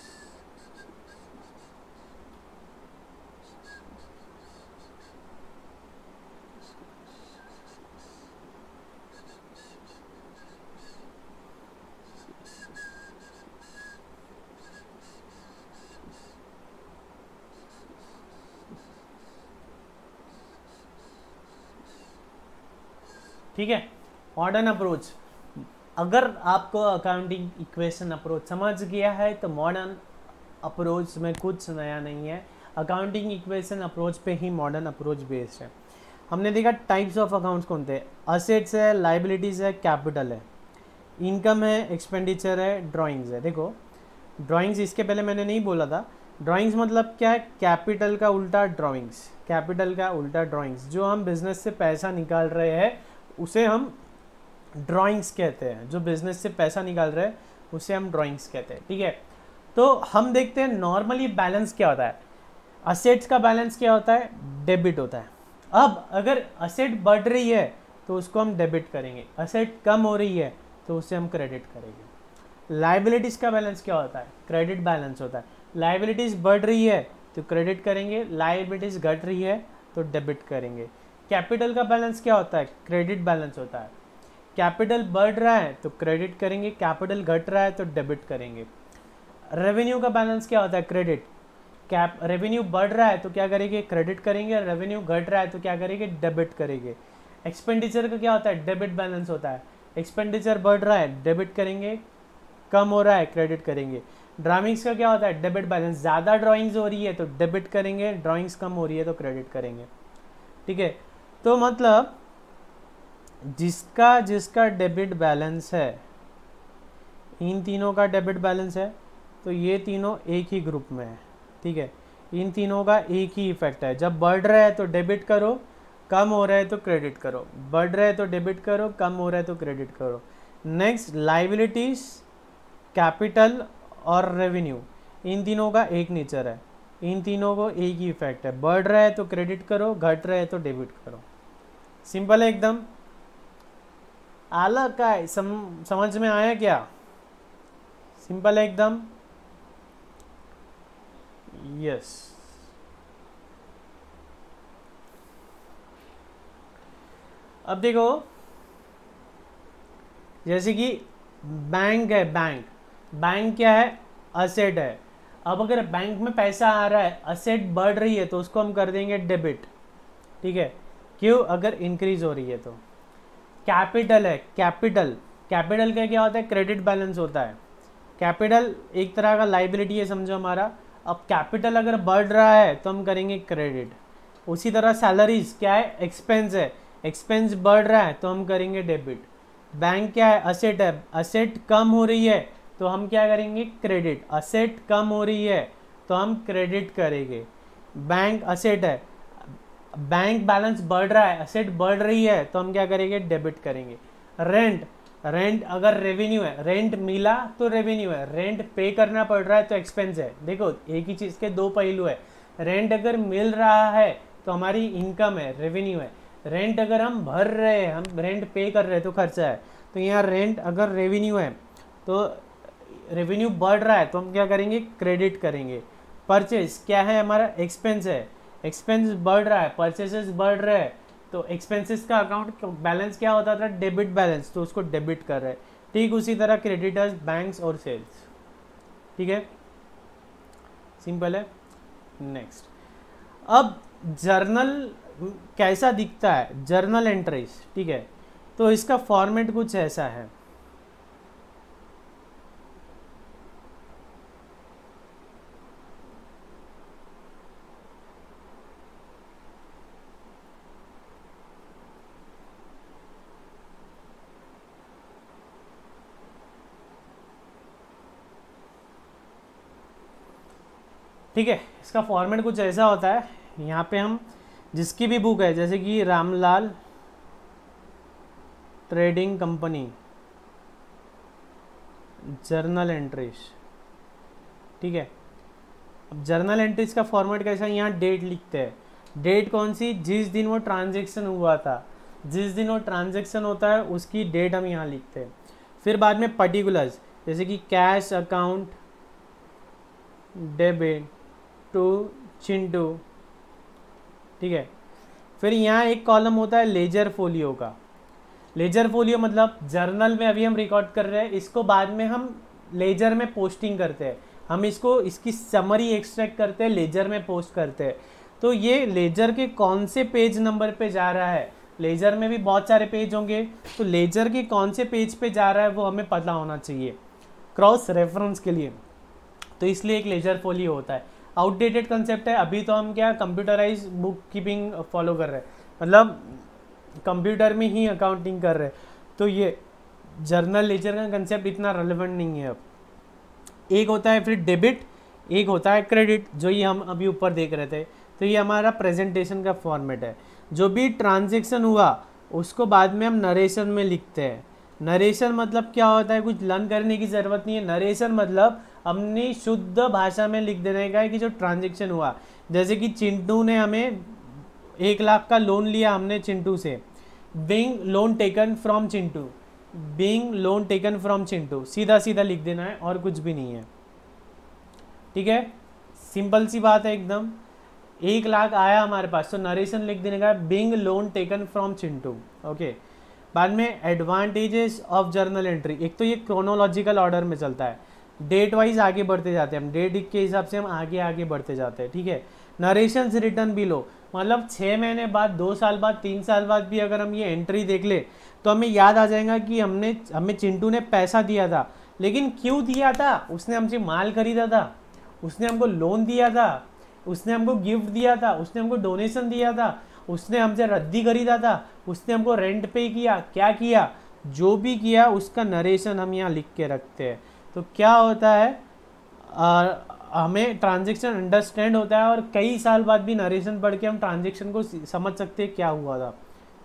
ठीक है, मॉडर्न अप्रोच। अगर आपको अकाउंटिंग इक्वेशन अप्रोच समझ गया है तो मॉडर्न अप्रोच में कुछ नया नहीं है। अकाउंटिंग इक्वेशन अप्रोच पे ही मॉडर्न अप्रोच बेस्ड है। हमने देखा टाइप्स ऑफ अकाउंट्स कौन थे। असेट्स है, लाइबिलिटीज है, कैपिटल है, इनकम है, एक्सपेंडिचर है, ड्राइंग्स है। देखो ड्राइंग्स इसके पहले मैंने नहीं बोला था। ड्राइंग्स मतलब क्या है? कैपिटल का उल्टा ड्राइंग्स। कैपिटल का उल्टा ड्राइंग्स। जो हम बिजनेस से पैसा निकाल रहे हैं उसे हम ड्राइंग्स कहते हैं। जो बिजनेस से पैसा निकाल रहे हैं उसे हम ड्राइंग्स कहते हैं। ठीक है, तो हम देखते हैं नॉर्मली बैलेंस क्या होता है। असेट्स का बैलेंस क्या होता है? डेबिट होता है। अब अगर असेट बढ़ रही है तो उसको हम डेबिट करेंगे, असेट कम हो रही है तो उसे हम क्रेडिट करेंगे। लाइबिलिटीज़ का बैलेंस क्या होता है? क्रेडिट बैलेंस होता है। लाइबिलिटीज़ बढ़ रही है तो क्रेडिट करेंगे, लाइबिलिटीज़ घट रही है तो डेबिट करेंगे। कैपिटल का बैलेंस क्या होता है? क्रेडिट बैलेंस होता है। कैपिटल बढ़ रहा है तो क्रेडिट करेंगे, कैपिटल घट रहा है तो डेबिट करेंगे। रेवेन्यू का बैलेंस क्या होता है? क्रेडिट। कैप रेवेन्यू बढ़ रहा है तो क्या करेंगे? क्रेडिट करेंगे। रेवेन्यू घट रहा है तो क्या करेंगे? डेबिट करेंगे। एक्सपेंडिचर का क्या होता है? डेबिट बैलेंस होता है। एक्सपेंडिचर बढ़ रहा है डेबिट करेंगे, कम हो रहा है क्रेडिट करेंगे। ड्राइंग्स का क्या होता है? Debit balance. ज़्यादा ड्राइंग्स हो रही है तो डेबिट करेंगे, ड्राइंग्स कम हो रही है तो क्रेडिट करेंगे। ठीक है, तो मतलब जिसका जिसका डेबिट बैलेंस है, इन तीनों का डेबिट बैलेंस है तो ये तीनों एक ही ग्रुप में है। ठीक है, इन तीनों का एक ही इफेक्ट है। जब बढ़ रहा है तो डेबिट करो, कम हो रहा है तो क्रेडिट करो। बढ़ रहा है तो डेबिट करो, कम हो रहा है तो क्रेडिट करो। नेक्स्ट, लाइबिलिटीज, कैपिटल और रेवेन्यू, इन तीनों का एक नेचर है। इन तीनों को एक ही इफेक्ट है। बढ़ रहा है तो क्रेडिट करो, घट रहा है तो डेबिट करो। सिंपल है एकदम। आला का है, सम, समझ में आया क्या? सिंपल है एकदम। यस, अब देखो जैसे कि बैंक है। बैंक बैंक क्या है? असेट है। अब अगर बैंक में पैसा आ रहा है, असेट बढ़ रही है तो उसको हम कर देंगे डेबिट। ठीक है, क्यों? अगर इंक्रीज हो रही है तो। कैपिटल है। कैपिटल कैपिटल का क्या होता है? क्रेडिट बैलेंस होता है। कैपिटल एक तरह का लाइबिलिटी है, समझो हमारा। अब कैपिटल अगर बढ़ रहा है तो हम करेंगे क्रेडिट। उसी तरह सैलरीज क्या है? एक्सपेंस है। एक्सपेंस बढ़ रहा है तो हम करेंगे डेबिट। बैंक क्या है? असेट है। असेट कम हो रही है तो हम क्या करेंगे? क्रेडिट। असेट कम हो रही है तो हम क्रेडिट करेंगे। बैंक असेट है, बैंक बैलेंस बढ़ रहा है, असेट बढ़ रही है तो हम क्या करेंगे? डेबिट करेंगे। रेंट रेंट अगर रेवेन्यू है, रेंट मिला तो रेवेन्यू है, रेंट पे करना पड़ रहा है तो एक्सपेंस है। देखो एक ही चीज़ के दो पहलू है। रेंट अगर मिल रहा है तो हमारी इनकम है, रेवेन्यू है। रेंट अगर हम भर रहे हैं, हम रेंट पे कर रहे हैं तो खर्चा है। तो यहाँ रेंट अगर रेवेन्यू है तो रेवेन्यू बढ़ रहा है तो हम क्या करेंगे? क्रेडिट करेंगे। परचेज क्या है? हमारा एक्सपेंस है। एक्सपेंस बढ़ रहा है, परचेसेस बढ़ रहे हैं तो एक्सपेंसेस का अकाउंट बैलेंस क्या होता था? डेबिट बैलेंस, तो उसको डेबिट कर रहे हैं। ठीक उसी तरह क्रेडिटर्स, बैंक्स और सेल्स। ठीक है, सिंपल है। नेक्स्ट, अब जर्नल कैसा दिखता है, जर्नल एंट्रीज, ठीक है, तो इसका फॉर्मेट कुछ ऐसा है। ठीक है, इसका फॉर्मेट कुछ ऐसा होता है। यहाँ पे हम जिसकी भी बुक है, जैसे कि Ramlal trading company, journal entries, ठीक है। अब जर्नल एंट्रीज का फॉर्मेट कैसा है, यहाँ डेट लिखते हैं। डेट कौन सी, जिस दिन वो ट्रांजेक्शन हुआ था, जिस दिन वो ट्रांजेक्शन होता है उसकी डेट हम यहाँ लिखते हैं। फिर बाद में पर्टिकुलर्स, जैसे कि cash account debit to Chintu, ठीक है। फिर यहाँ एक कॉलम होता है लेजर फोलियो का। लेजर फोलियो मतलब जर्नल में अभी हम रिकॉर्ड कर रहे हैं, इसको बाद में हम लेजर में पोस्टिंग करते हैं, हम इसको इसकी समरी एक्सट्रैक्ट करते हैं, लेजर में पोस्ट करते हैं। तो ये लेजर के कौन से पेज नंबर पे जा रहा है, लेजर में भी बहुत सारे पेज होंगे, तो लेजर के कौन से पेज पे जा रहा है वो हमें पता होना चाहिए क्रॉस रेफरेंस के लिए। तो इसलिए एक लेजर फोलियो होता है। आउटडेटेड कंसेप्ट है, अभी तो हम क्या कंप्यूटराइज बुक कीपिंग फॉलो कर रहे हैं, मतलब कंप्यूटर में ही अकाउंटिंग कर रहे हैं। तो ये जर्नल लेजर का कंसेप्ट इतना रेलेवेंट नहीं है अब। एक होता है फिर डेबिट, एक होता है क्रेडिट, जो ये हम अभी ऊपर देख रहे थे। तो ये हमारा प्रेजेंटेशन का फॉर्मेट है। जो भी ट्रांजेक्शन हुआ उसको बाद में हम नरेशन में लिखते हैं। नरेशन मतलब क्या होता है, कुछ लर्न करने की ज़रूरत नहीं है। नरेशन मतलब हमने शुद्ध भाषा में लिख देने का है कि जो ट्रांजेक्शन हुआ, जैसे कि चिंटू ने हमें एक लाख का लोन लिया हमने चिंटू से, being loan taken from Chintu, being loan taken from Chintu, सीधा सीधा लिख देना है और कुछ भी नहीं है, ठीक है। सिंपल सी बात है एकदम। एक लाख आया हमारे पास तो नरेशन लिख देने का, being loan taken from Chintu, okay. बाद में एडवांटेजेस ऑफ जर्नल एंट्री, एक तो ये क्रोनोलॉजिकल ऑर्डर में चलता है, डेट वाइज आगे बढ़ते जाते हैं हम, डेट के हिसाब से हम आगे आगे बढ़ते जाते हैं, ठीक है। नरेशंस रिटर्न बिलो, मतलब छः महीने बाद, दो साल बाद, तीन साल बाद भी अगर हम ये एंट्री देख ले तो हमें याद आ जाएगा कि हमने हमें चिंटू ने पैसा दिया था, लेकिन क्यों दिया था, उसने हमसे माल खरीदा था, उसने हमको लोन दिया था, उसने हमको गिफ्ट दिया था, उसने हमको डोनेशन दिया था, उसने हमसे रद्दी खरीदा था, उसने हमको रेंट पे किया, क्या किया, जो भी किया उसका नरेशन हम यहाँ लिख के रखते हैं। तो क्या होता है, आ, हमें ट्रांजेक्शन अंडरस्टैंड होता है और कई साल बाद भी नरेशन पढ़ के हम ट्रांजेक्शन को समझ सकते हैं क्या हुआ था।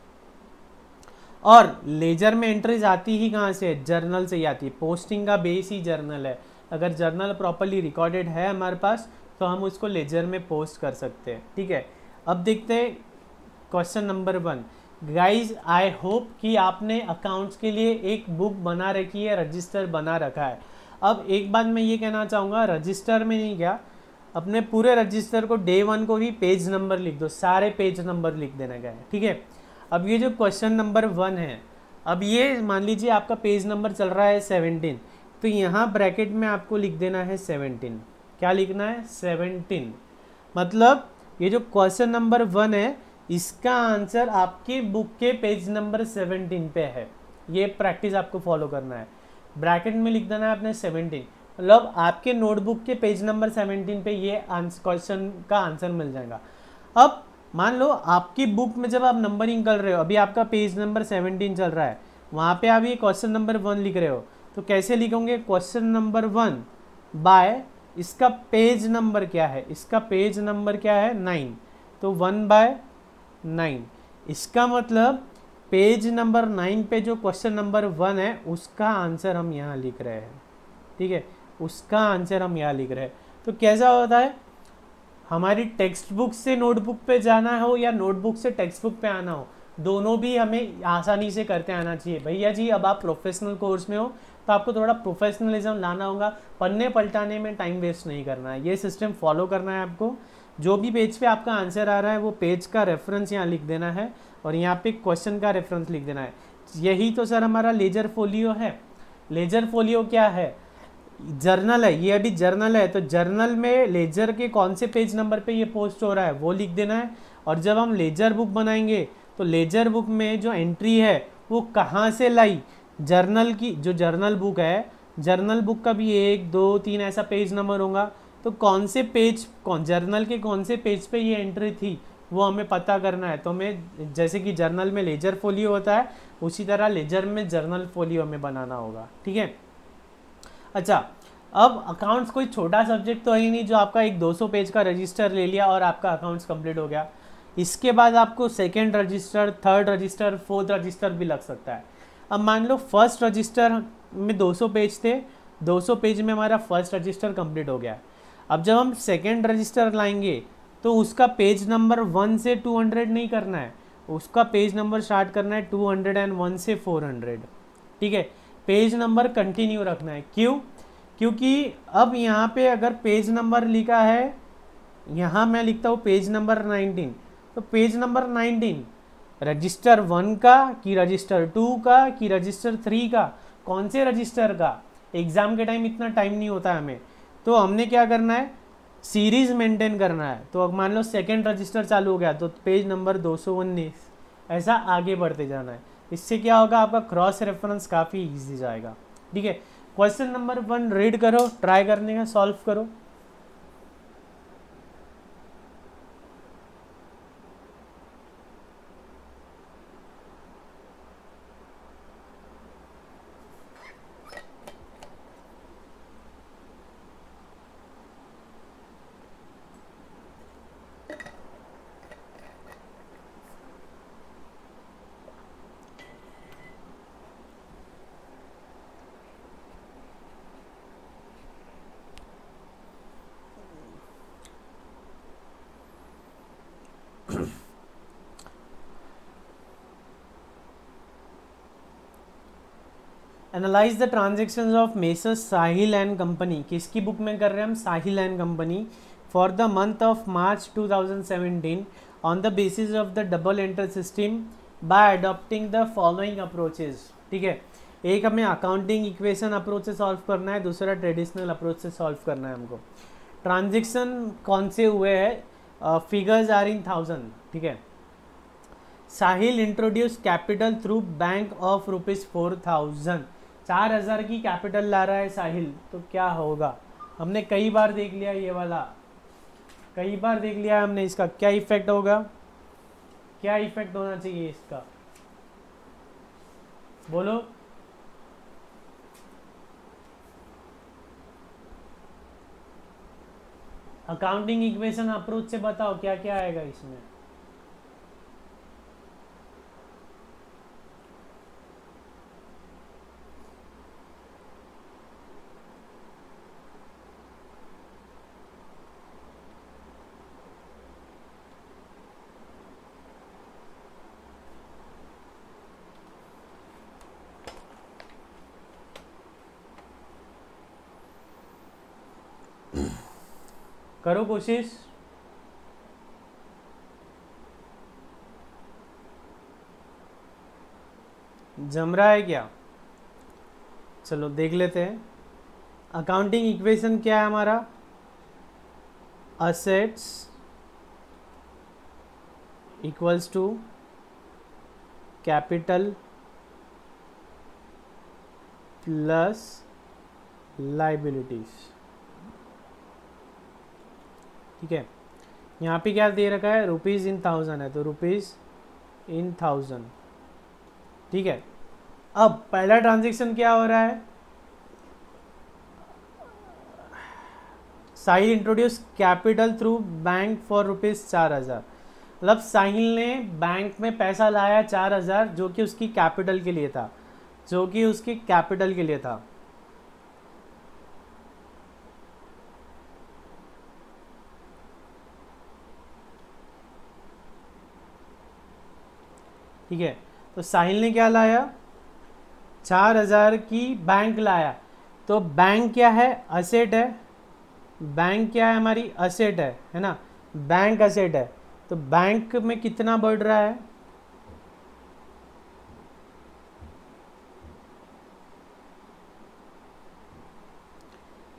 और लेजर में एंट्रीज आती ही कहाँ से, जर्नल से ही आती है। पोस्टिंग का बेस ही जर्नल है। अगर जर्नल प्रॉपरली रिकॉर्डेड है हमारे पास तो हम उसको लेजर में पोस्ट कर सकते हैं, ठीक है। अब देखते हैं question number one. Guys I hope कि आपने अकाउंट्स के लिए एक बुक बना रखी है, रजिस्टर बना रखा है। अब एक बात मैं ये कहना चाहूँगा, रजिस्टर में नहीं क्या, अपने पूरे रजिस्टर को डे वन को ही पेज नंबर लिख दो, सारे पेज नंबर लिख देने का है, ठीक है। अब ये जो क्वेश्चन नंबर वन है, अब ये मान लीजिए आपका पेज नंबर चल रहा है सेवनटीन, तो यहाँ ब्रैकेट में आपको लिख देना है सेवनटीन। क्या लिखना है, सेवनटीन। मतलब ये जो क्वेश्चन नंबर वन है इसका आंसर आपके बुक के पेज नंबर सेवनटीन पे है। ये प्रैक्टिस आपको फॉलो करना है। ब्रैकेट में लिख देना है आपने सेवनटीन, मतलब आपके नोटबुक के पेज नंबर सेवनटीन पे ये क्वेश्चन का आंसर मिल जाएगा। अब मान लो आपकी बुक में जब आप नंबरिंग कर रहे हो, अभी आपका पेज नंबर सेवनटीन चल रहा है, वहाँ पे आप ये क्वेश्चन नंबर वन लिख रहे हो, तो कैसे लिखोगे, क्वेश्चन नंबर वन बाय, इसका पेज नंबर क्या है, इसका पेज नंबर क्या है, नाइन, तो वन बाय नाइन। इसका मतलब पेज नंबर नाइन पे जो क्वेश्चन नंबर वन है उसका आंसर हम यहाँ लिख रहे हैं, ठीक है, उसका आंसर हम यहाँ लिख रहे हैं। तो कैसा होता है, हमारी टेक्स्ट बुक से नोटबुक पे जाना हो या नोटबुक से टेक्स्ट बुक पे आना हो, दोनों भी हमें आसानी से करते आना चाहिए। भैया जी अब आप प्रोफेशनल कोर्स में हो तो आपको थोड़ा प्रोफेशनलिज्म लाना होगा, पढ़ने पलटाने में टाइम वेस्ट नहीं करना है, ये सिस्टम फॉलो करना है आपको। जो भी पेज पे आपका आंसर आ रहा है वो पेज का रेफरेंस यहाँ लिख देना है और यहाँ पे क्वेश्चन का रेफरेंस लिख देना है। यही तो सर हमारा लेजर फोलियो है। लेजर फोलियो क्या है, जर्नल है, ये अभी जर्नल है, तो जर्नल में लेजर के कौन से पेज नंबर पे ये पोस्ट हो रहा है वो लिख देना है। और जब हम लेजर बुक बनाएंगे तो लेजर बुक में जो एंट्री है वो कहाँ से लाई, जर्नल की, जो जर्नल बुक है, जर्नल बुक का भी एक दो तीन ऐसा पेज नंबर होगा, तो कौन से पेज, कौन जर्नल के कौन से पेज पे ये एंट्री थी वो हमें पता करना है। तो हमें जैसे कि जर्नल में लेजर फोलियो होता है उसी तरह लेजर में जर्नल फोलियो हमें बनाना होगा, ठीक है। अच्छा, अब अकाउंट्स कोई छोटा सब्जेक्ट तो है ही नहीं जो आपका एक दो सौ पेज का रजिस्टर ले लिया और आपका अकाउंट्स कंप्लीट हो गया। इसके बाद आपको second register, third register, fourth register भी लग सकता है। अब मान लो फर्स्ट रजिस्टर में दो सौ पेज थे, दो सौ पेज में हमारा फर्स्ट रजिस्टर कंप्लीट हो गया। अब जब हम सेकेंड रजिस्टर लाएंगे तो उसका पेज नंबर वन से टू हंड्रेड नहीं करना है, उसका पेज नंबर स्टार्ट करना है टू हंड्रेड एंड वन से फोर हंड्रेड, ठीक है। पेज नंबर कंटिन्यू रखना है, क्यों? क्योंकि अब यहाँ पे अगर पेज नंबर लिखा है, यहाँ मैं लिखता हूँ पेज नंबर नाइनटीन, तो page number nineteen register one का कि रजिस्टर टू का कि रजिस्टर थ्री का, कौन से रजिस्टर का, एग्जाम के टाइम इतना टाइम नहीं होता है हमें, तो हमने क्या करना है, सीरीज मेंटेन करना है। तो अब मान लो सेकेंड रजिस्टर चालू हो गया तो पेज नंबर दो सौ उन्नीस, ऐसा आगे बढ़ते जाना है। इससे क्या होगा, आपका क्रॉस रेफरेंस काफ़ी इजी जाएगा, ठीक है। क्वेश्चन नंबर वन रीड करो, ट्राई करने का, सॉल्व करो। Analyse the transactions of messrs Sahil and company, किसकी बुक में कर रहे हैं हम, Sahil and company, for the month of March two thousand seventeen on the basis of the double enter system by adopting the following approaches, ठीक है। एक हमें अकाउंटिंग इक्वेशन अप्रोच से सॉल्व करना है, दूसरा ट्रेडिशनल अप्रोच से सॉल्व करना है हमको। ट्रांजेक्शन कौन से हुए हैं, फिगर्स आर इन थाउजेंड, ठीक है। Sahil introduce capital through bank of rupees four thousand, चार हजार की कैपिटल ला रहा है साहिल, तो क्या होगा, हमने कई बार देख लिया ये वाला, कई बार देख लिया हमने, इसका क्या इफेक्ट होगा, क्या इफेक्ट होना चाहिए इसका, बोलो। अकाउंटिंग इक्वेशन अप्रोच से बताओ क्या क्या आएगा इसमें। करो कोशिश। जम रहा है क्या, चलो देख लेते हैं। अकाउंटिंग इक्वेशन क्या है हमारा, assets equals to capital plus liabilities, ठीक है। यहाँ पे क्या दे रखा है, रुपीज़ इन थाउजेंड है, तो रुपीज़ इन थाउजेंड, ठीक है। अब पहला ट्रांजैक्शन क्या हो रहा है, Sahil introduce capital through bank for rupees चार हज़ार, मतलब साहिल ने बैंक में पैसा लाया चार हज़ार जो कि उसकी कैपिटल के लिए था, जो कि उसकी कैपिटल के लिए था। ठीक है, तो साहिल ने क्या लाया, चार हजार की बैंक लाया, तो बैंक क्या है, असेट है, बैंक क्या है हमारी, असेट है है ना, बैंक असेट है, तो बैंक में कितना बढ़ रहा है,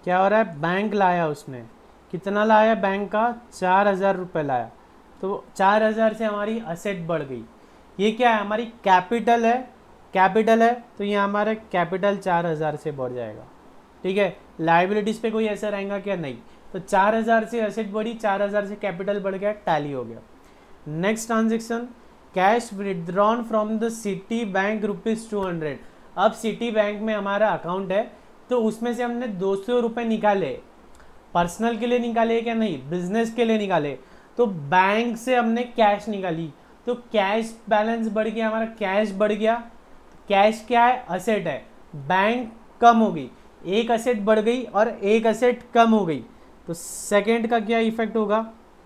क्या हो रहा है, बैंक लाया उसने, कितना लाया बैंक का, चार हज़ार रुपये लाया, तो चार हज़ार से हमारी असेट बढ़ गई। ये क्या है, हमारी कैपिटल है, कैपिटल है तो ये हमारा कैपिटल चार हज़ार से बढ़ जाएगा। ठीक है, लाइबिलिटीज़ पे कोई असर आएगा क्या, नहीं। तो चार हज़ार से असेट बढ़ी, चार हज़ार से कैपिटल बढ़ गया, टैली हो गया। Next transaction, cash withdrawn from the city bank rupees two hundred. अब सिटी बैंक में हमारा अकाउंट है, तो उसमें से हमने दो सौ रुपये निकाले, पर्सनल के लिए निकाले क्या, नहीं, बिजनेस के लिए निकाले। तो बैंक से हमने कैश निकाली, तो कैश बैलेंस बढ़ गया, हमारा कैश बढ़ गया। कैश क्या है, असेट है, बैंक कम हो गई, एक असेट बढ़ गई और एक असेट कम हो गई। तो सेकंड का क्या इफेक्ट होगा,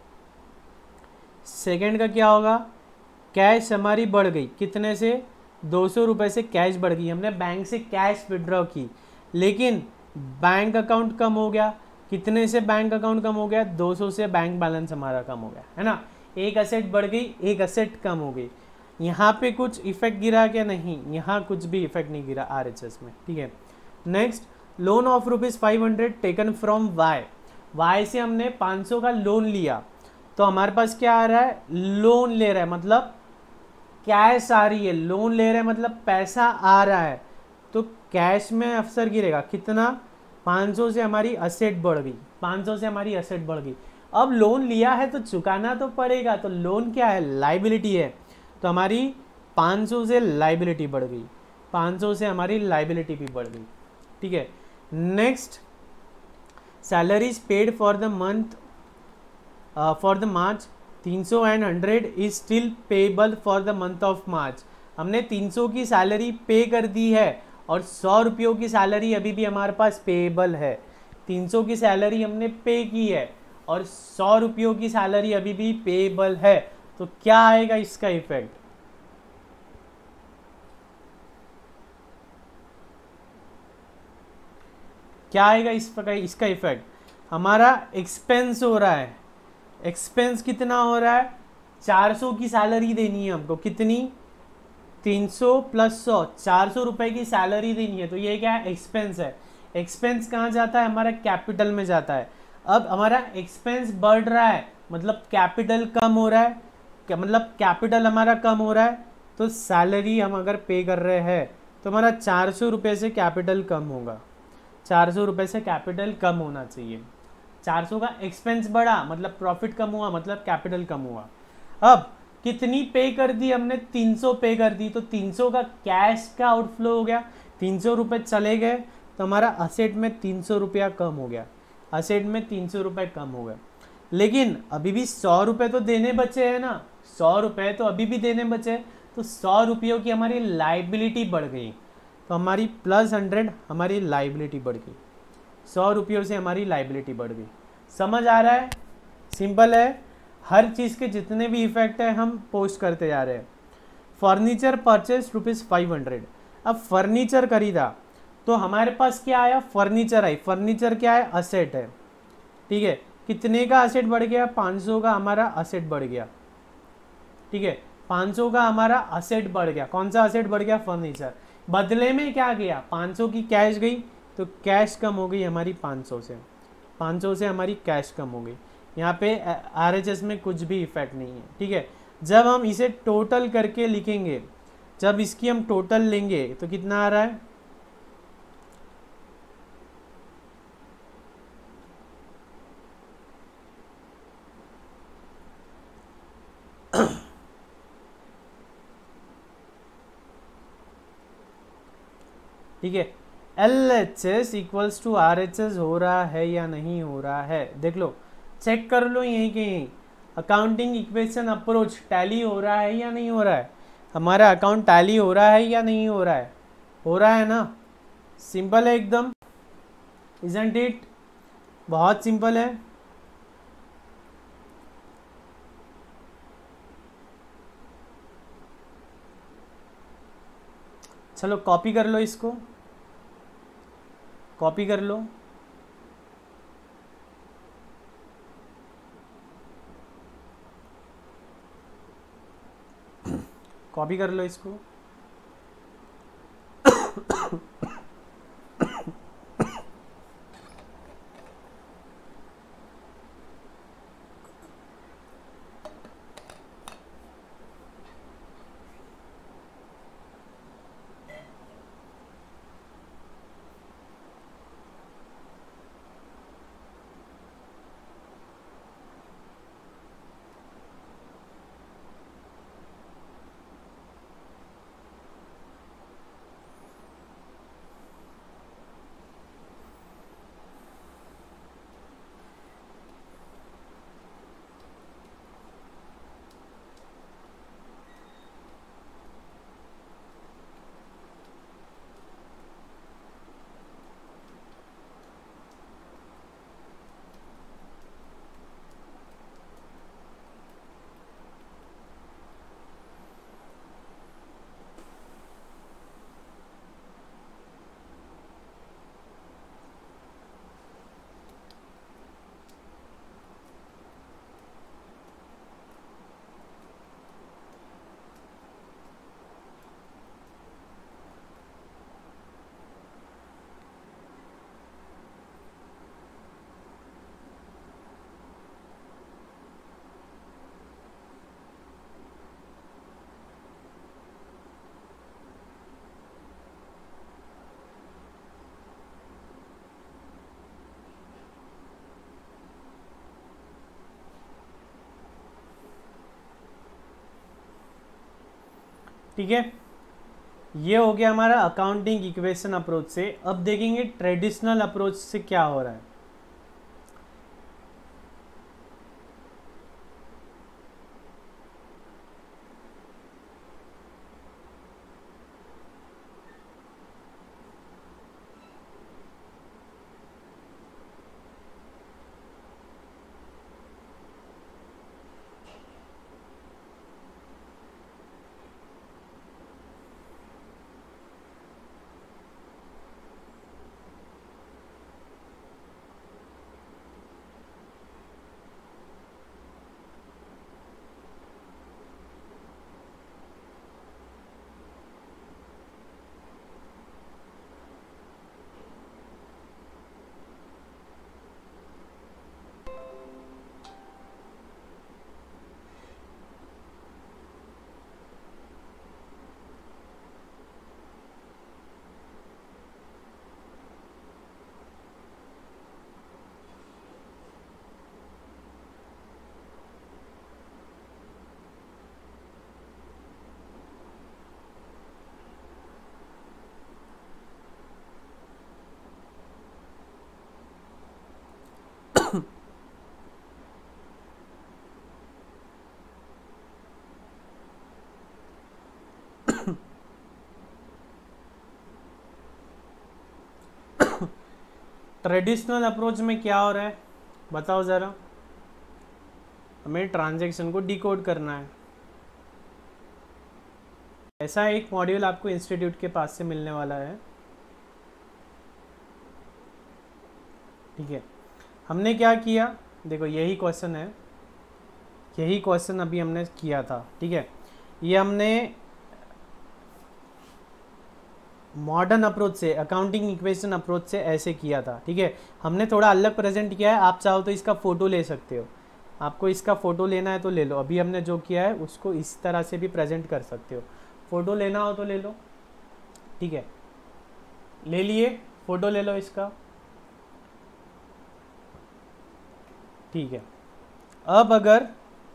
सेकंड का क्या होगा, कैश हमारी बढ़ गई, कितने से, दो सौ रुपये से कैश बढ़ गई, हमने बैंक से कैश विड्रॉ की, लेकिन बैंक अकाउंट कम हो गया, कितने से बैंक अकाउंट कम हो गया, दो सौ से बैंक बैलेंस हमारा कम हो गया, है ना। एक असेट बढ़ गई, एक असेट कम हो गई। यहाँ पे कुछ इफेक्ट गिरा क्या, नहीं, यहाँ कुछ भी इफेक्ट नहीं गिरा आरएचएस में। ठीक है, next, loan of rupees five hundred taken from Y. Y से हमने पाँच सौ का लोन लिया, तो हमारे पास क्या आ रहा है, लोन ले रहा है, मतलब कैश आ रही है, लोन ले रहा है मतलब पैसा आ रहा है, तो कैश में अफसर गिरेगा, कितना, पाँच सौ से हमारी असेट बढ़ गई, पाँच सौ से हमारी असेट बढ़ गई। अब लोन लिया है तो चुकाना तो पड़ेगा, तो लोन क्या है, लाइबिलिटी है, तो हमारी पाँच सौ से लाइबिलिटी बढ़ गई, पाँच सौ से हमारी लाइबिलिटी भी बढ़ गई। ठीक है, next, salaries paid for the month for the March, तीन सौ and hundred is still payable for the month of March. हमने तीन सौ की सैलरी पे कर दी है और सौ रुपयों की सैलरी अभी भी हमारे पास पेबल है। तीन सौ की सैलरी हमने पे की है और सौ रुपयों की सैलरी अभी भी पेबल है, तो क्या आएगा इसका इफेक्ट, क्या आएगा इस प्रकार इसका इफेक्ट, हमारा एक्सपेंस हो रहा है, एक्सपेंस कितना हो रहा है, चार सौ की सैलरी देनी है हमको, कितनी, तीन सौ प्लस सौ, चार सौ रुपये की सैलरी देनी है, तो ये क्या है, एक्सपेंस है। एक्सपेंस कहाँ जाता है, हमारा कैपिटल में जाता है। अब हमारा एक्सपेंस बढ़ रहा है मतलब कैपिटल कम हो रहा है, क्या मतलब कैपिटल हमारा कम हो रहा है, तो सैलरी हम अगर पे कर रहे हैं तो हमारा चार सौ रुपये से कैपिटल कम होगा, चार सौ रुपये से कैपिटल कम होना चाहिए। चार सौ का एक्सपेंस बढ़ा मतलब प्रॉफिट कम हुआ, मतलब कैपिटल कम हुआ। अब कितनी पे कर दी हमने, तीन सौ पे कर दी, तो तीन सौ का कैश का आउटफ्लो हो गया, तीन सौ रुपये चले गए, तो हमारा असेट में तीन सौ रुपया कम हो गया, असेट में तीन सौ रुपये कम हो गया। लेकिन अभी भी सौ रुपये तो देने बचे हैं ना, सौ रुपये तो अभी भी देने बचे, तो सौ रुपयों की हमारी लाइबिलिटी बढ़ गई, तो हमारी प्लस हंड्रेड हमारी लाइबिलिटी बढ़ गई, सौ रुपयों से हमारी लाइबिलिटी बढ़ गई। समझ आ रहा है, सिंपल है, हर चीज़ के जितने भी इफेक्ट है हम पोस्ट करते जा रहे हैं। Furniture purchase rupees five hundred, अब फर्नीचर खरीदा तो हमारे पास क्या आया, फर्नीचर आई, फर्नीचर क्या है, असेट है। ठीक है, कितने का असेट बढ़ गया, पाँच सौ का हमारा असेट बढ़ गया। ठीक है, पाँच सौ का हमारा असेट बढ़ गया, कौन सा असेट बढ़ गया, फर्नीचर। बदले में क्या गया, पाँच सौ की कैश गई, तो कैश कम हो गई हमारी पाँच सौ से, पाँच सौ से हमारी कैश कम हो गई। यहाँ पे आरएचएस में कुछ भी इफेक्ट नहीं है। ठीक है, जब हम इसे टोटल करके लिखेंगे, जब इसकी हम टोटल लेंगे तो कितना आ रहा है, ठीक है, L H S equals to R H S हो रहा है या नहीं हो रहा है, देख लो, चेक कर लो यहीं के यहीं। अकाउंटिंग इक्वेशन अप्रोच टैली हो रहा है या नहीं हो रहा है, हमारा अकाउंट टैली हो रहा है या नहीं हो रहा है, हो रहा है ना, सिंपल है एकदम, इजंट इट, बहुत सिंपल है। चलो कॉपी कर लो, इसको कॉपी कर लो, कॉपी कर लो इसको। ठीक है, ये हो गया हमारा अकाउंटिंग इक्वेशन अप्रोच से। अब देखेंगे ट्रेडिशनल अप्रोच से क्या हो रहा है। ट्रेडिशनल अप्रोच में क्या हो रहा है बताओ ज़रा। हमें ट्रांजैक्शन को डिकोड करना है। ऐसा एक मॉड्यूल आपको इंस्टीट्यूट के पास से मिलने वाला है। ठीक है, हमने क्या किया, देखो यही क्वेश्चन है, यही क्वेश्चन अभी हमने किया था। ठीक है, ये हमने मॉडर्न अप्रोच से, अकाउंटिंग इक्वेशन अप्रोच से ऐसे किया था। ठीक है, हमने थोड़ा अलग प्रेजेंट किया है। आप चाहो तो इसका फ़ोटो ले सकते हो, आपको इसका फ़ोटो लेना है तो ले लो। अभी हमने जो किया है उसको इस तरह से भी प्रेजेंट कर सकते हो। फ़ोटो लेना हो तो ले लो। ठीक है, ले लिए, फ़ोटो ले लो इसका। ठीक है, अब अगर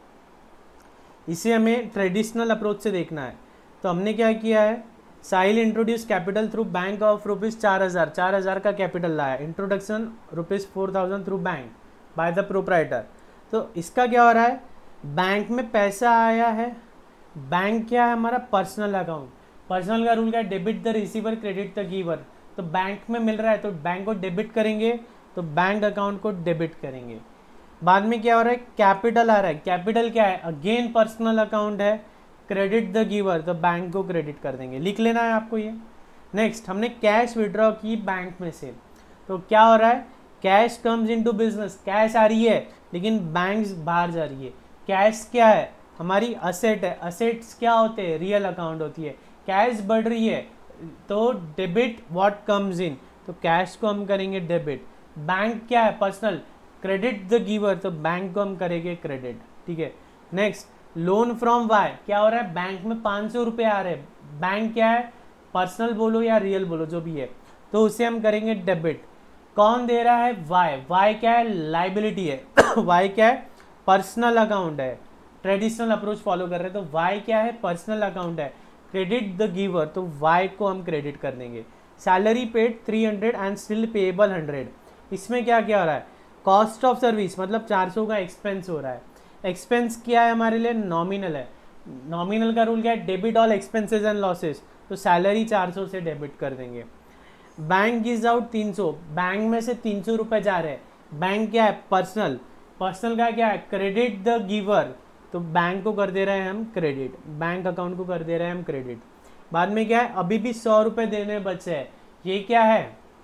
इसे हमें ट्रेडिशनल अप्रोच से देखना है तो हमने क्या किया है, Sahil introduce capital through bank of rupees चार हज़ार चार हज़ार का कैपिटल लाया। Introduction rupees four thousand through bank by the proprietor. तो इसका क्या हो रहा है, बैंक में पैसा आया है। बैंक क्या है हमारा, पर्सनल अकाउंट। पर्सनल का रूल क्या है, debit the receiver credit the giver. तो बैंक में मिल रहा है तो बैंक को डेबिट करेंगे, तो बैंक अकाउंट को डेबिट करेंगे। बाद में क्या हो रहा है, कैपिटल आ रहा है। कैपिटल क्या है, अगेन पर्सनल अकाउंट है, क्रेडिट द गिवर, तो बैंक को क्रेडिट कर देंगे। लिख लेना है आपको ये। नेक्स्ट, हमने कैश विड्रॉ की बैंक में से, तो क्या हो रहा है, cash comes into business. Cash आ रही है लेकिन बैंक बाहर जा रही है। कैश क्या है, हमारी असेट है। असेट्स क्या होते हैं, रियल अकाउंट होती है। कैश बढ़ रही है तो डेबिट व्हाट कम्स इन, तो कैश को हम करेंगे डेबिट। बैंक क्या है, पर्सनल, क्रेडिट द गिवर, तो बैंक को हम करेंगे क्रेडिट। ठीक है, नेक्स्ट, लोन फ्रॉम वाई, क्या हो रहा है, बैंक में पाँच सौ रुपये आ रहे हैं। बैंक क्या है, पर्सनल बोलो या रियल बोलो जो भी है, तो उसे हम करेंगे डेबिट। कौन दे रहा है, वाई। वाई क्या है, लाइबिलिटी है। वाई क्या है, पर्सनल अकाउंट है। ट्रेडिशनल अप्रोच फॉलो कर रहे हैं तो वाई क्या है, पर्सनल अकाउंट है। क्रेडिट द गिवर, तो वाई को हम क्रेडिट कर देंगे। Salary paid three hundred and still payable hundred. इसमें क्या क्या हो रहा है, कॉस्ट ऑफ सर्विस मतलब चार सौ का एक्सपेंस हो रहा है। एक्सपेंस क्या है हमारे लिए, नॉमिनल है। नॉमिनल का रूल क्या है, debit all expenses and losses, तो सैलरी चार सौ से डेबिट कर देंगे। बैंक गिव्स आउट तीन सौ, बैंक में से तीन सौ रुपये जा रहे हैं। बैंक क्या है, पर्सनल। पर्सनल का क्या है, क्रेडिट द गिवर, तो बैंक को कर दे रहे हैं हम क्रेडिट, बैंक अकाउंट को कर दे रहे हैं हम क्रेडिट। बाद में क्या है, अभी भी सौ रुपये देने बचे हैं। ये क्या है,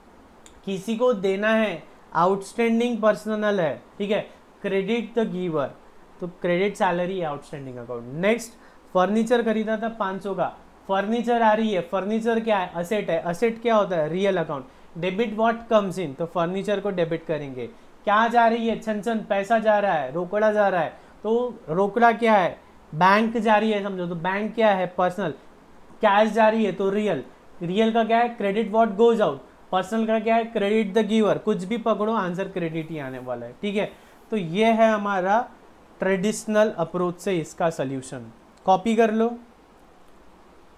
किसी को देना है, आउटस्टैंडिंग पर्सनल है। ठीक है, क्रेडिट द गिवर, तो credit salary outstanding account. Next, furniture खरीदा था पाँच सौ का, फर्नीचर आ रही है। फर्नीचर क्या है, असेट है। असेट क्या होता है, real account. Debit what comes in, तो फर्नीचर को डेबिट करेंगे। क्या जा रही है, छन छन पैसा जा रहा है, रोकड़ा जा रहा है, तो रोकड़ा क्या है, बैंक जा रही है समझो, तो बैंक क्या है, पर्सनल। कैश जा रही है तो रियल, रियल का क्या है, credit what goes out. Personal का क्या है, क्रेडिट द गिवर। कुछ भी पकड़ो, आंसर क्रेडिट ही आने वाला है। ठीक है, तो ये है हमारा ट्रेडिशनल अप्रोच से इसका सल्यूशन। कॉपी कर लो।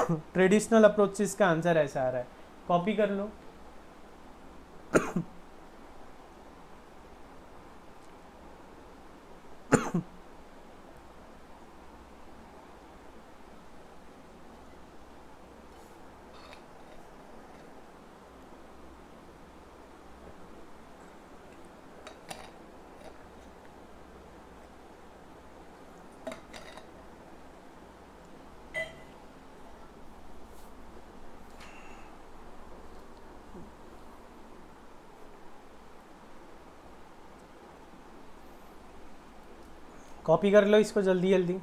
ट्रेडिशनल अप्रोचेस का आंसर ऐसा आ रहा है, कॉपी कर लो। कॉपी कर लो इसको जल्दी जल्दी।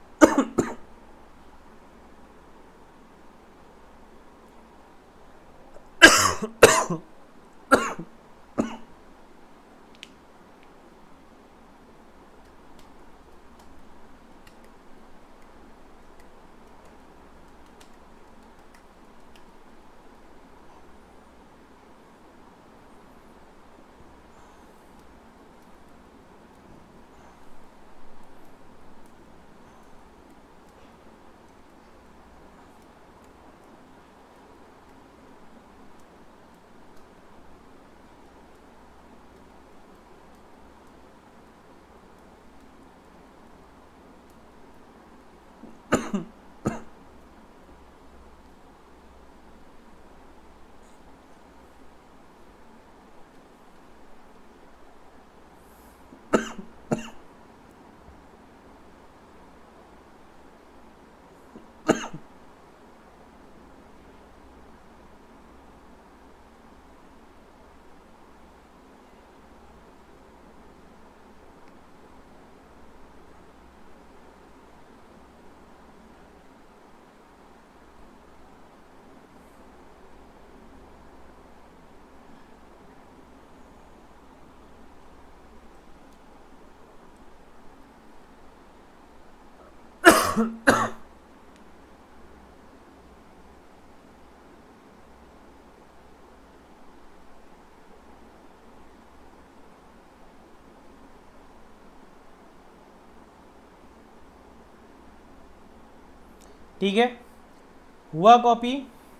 ठीक है, हुआ कॉपी।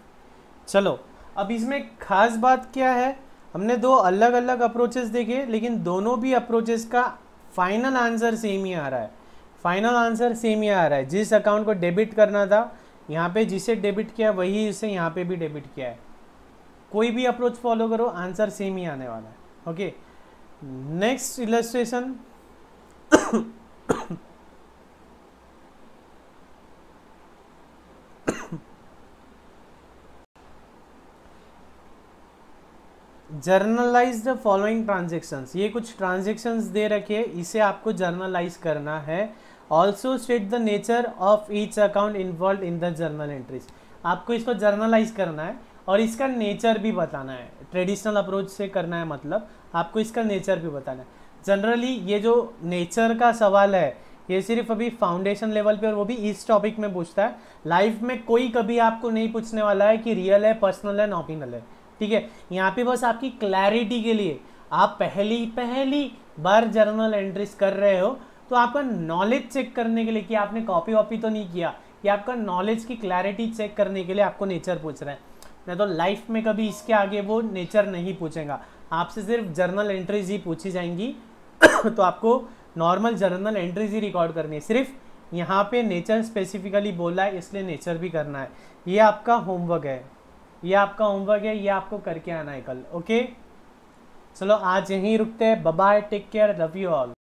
चलो अब इसमें खास बात क्या है, हमने दो अलग अलग अप्रोचेस देखे, लेकिन दोनों भी अप्रोचेस का फाइनल आंसर सेम ही आ रहा है। फाइनल आंसर सेम ही आ रहा है। जिस अकाउंट को डेबिट करना था यहाँ पे जिसे डेबिट किया वही इसे यहाँ पे भी डेबिट किया है। कोई भी अप्रोच फॉलो करो आंसर सेम ही आने वाला है। Okay, next illustration. Journalise the following transactions. ये कुछ ट्रांजेक्शन्स दे रखे, इसे आपको जर्नलाइज करना है। Also state the nature of each account involve in the journal entries. आपको इसको जर्नलाइज करना है और इसका नेचर भी बताना है। ट्रेडिशनल अप्रोच से करना है मतलब आपको इसका नेचर भी बताना है। जनरली ये जो नेचर का सवाल है ये सिर्फ अभी फाउंडेशन लेवल पे और वो भी इस टॉपिक में पूछता है। लाइफ में कोई कभी आपको नहीं पूछने वाला है कि रियल है, पर्सनल है, नॉमिनल है। ठीक है, यहाँ पे बस आपकी क्लैरिटी के लिए आप पहली पहली बार जर्नल एंट्रीज कर रहे हो तो आपका नॉलेज चेक करने के लिए कि आपने कॉपी वॉपी तो नहीं किया, या आपका नॉलेज की क्लैरिटी चेक करने के लिए आपको नेचर पूछ रहे हैं। नहीं तो लाइफ में कभी इसके आगे वो नेचर नहीं पूछेगा, आपसे सिर्फ जर्नल एंट्रीज ही पूछी जाएंगी। तो आपको नॉर्मल जर्नल एंट्रीज ही रिकॉर्ड करनी है। सिर्फ यहाँ पे नेचर स्पेसिफिकली बोला है इसलिए नेचर भी करना है। ये आपका होमवर्क है, ये आपका होमवर्क है, ये आपको करके आना है कल। ओके, चलो आज यहीं रुकते हैं। Bye bye, take care, love you all.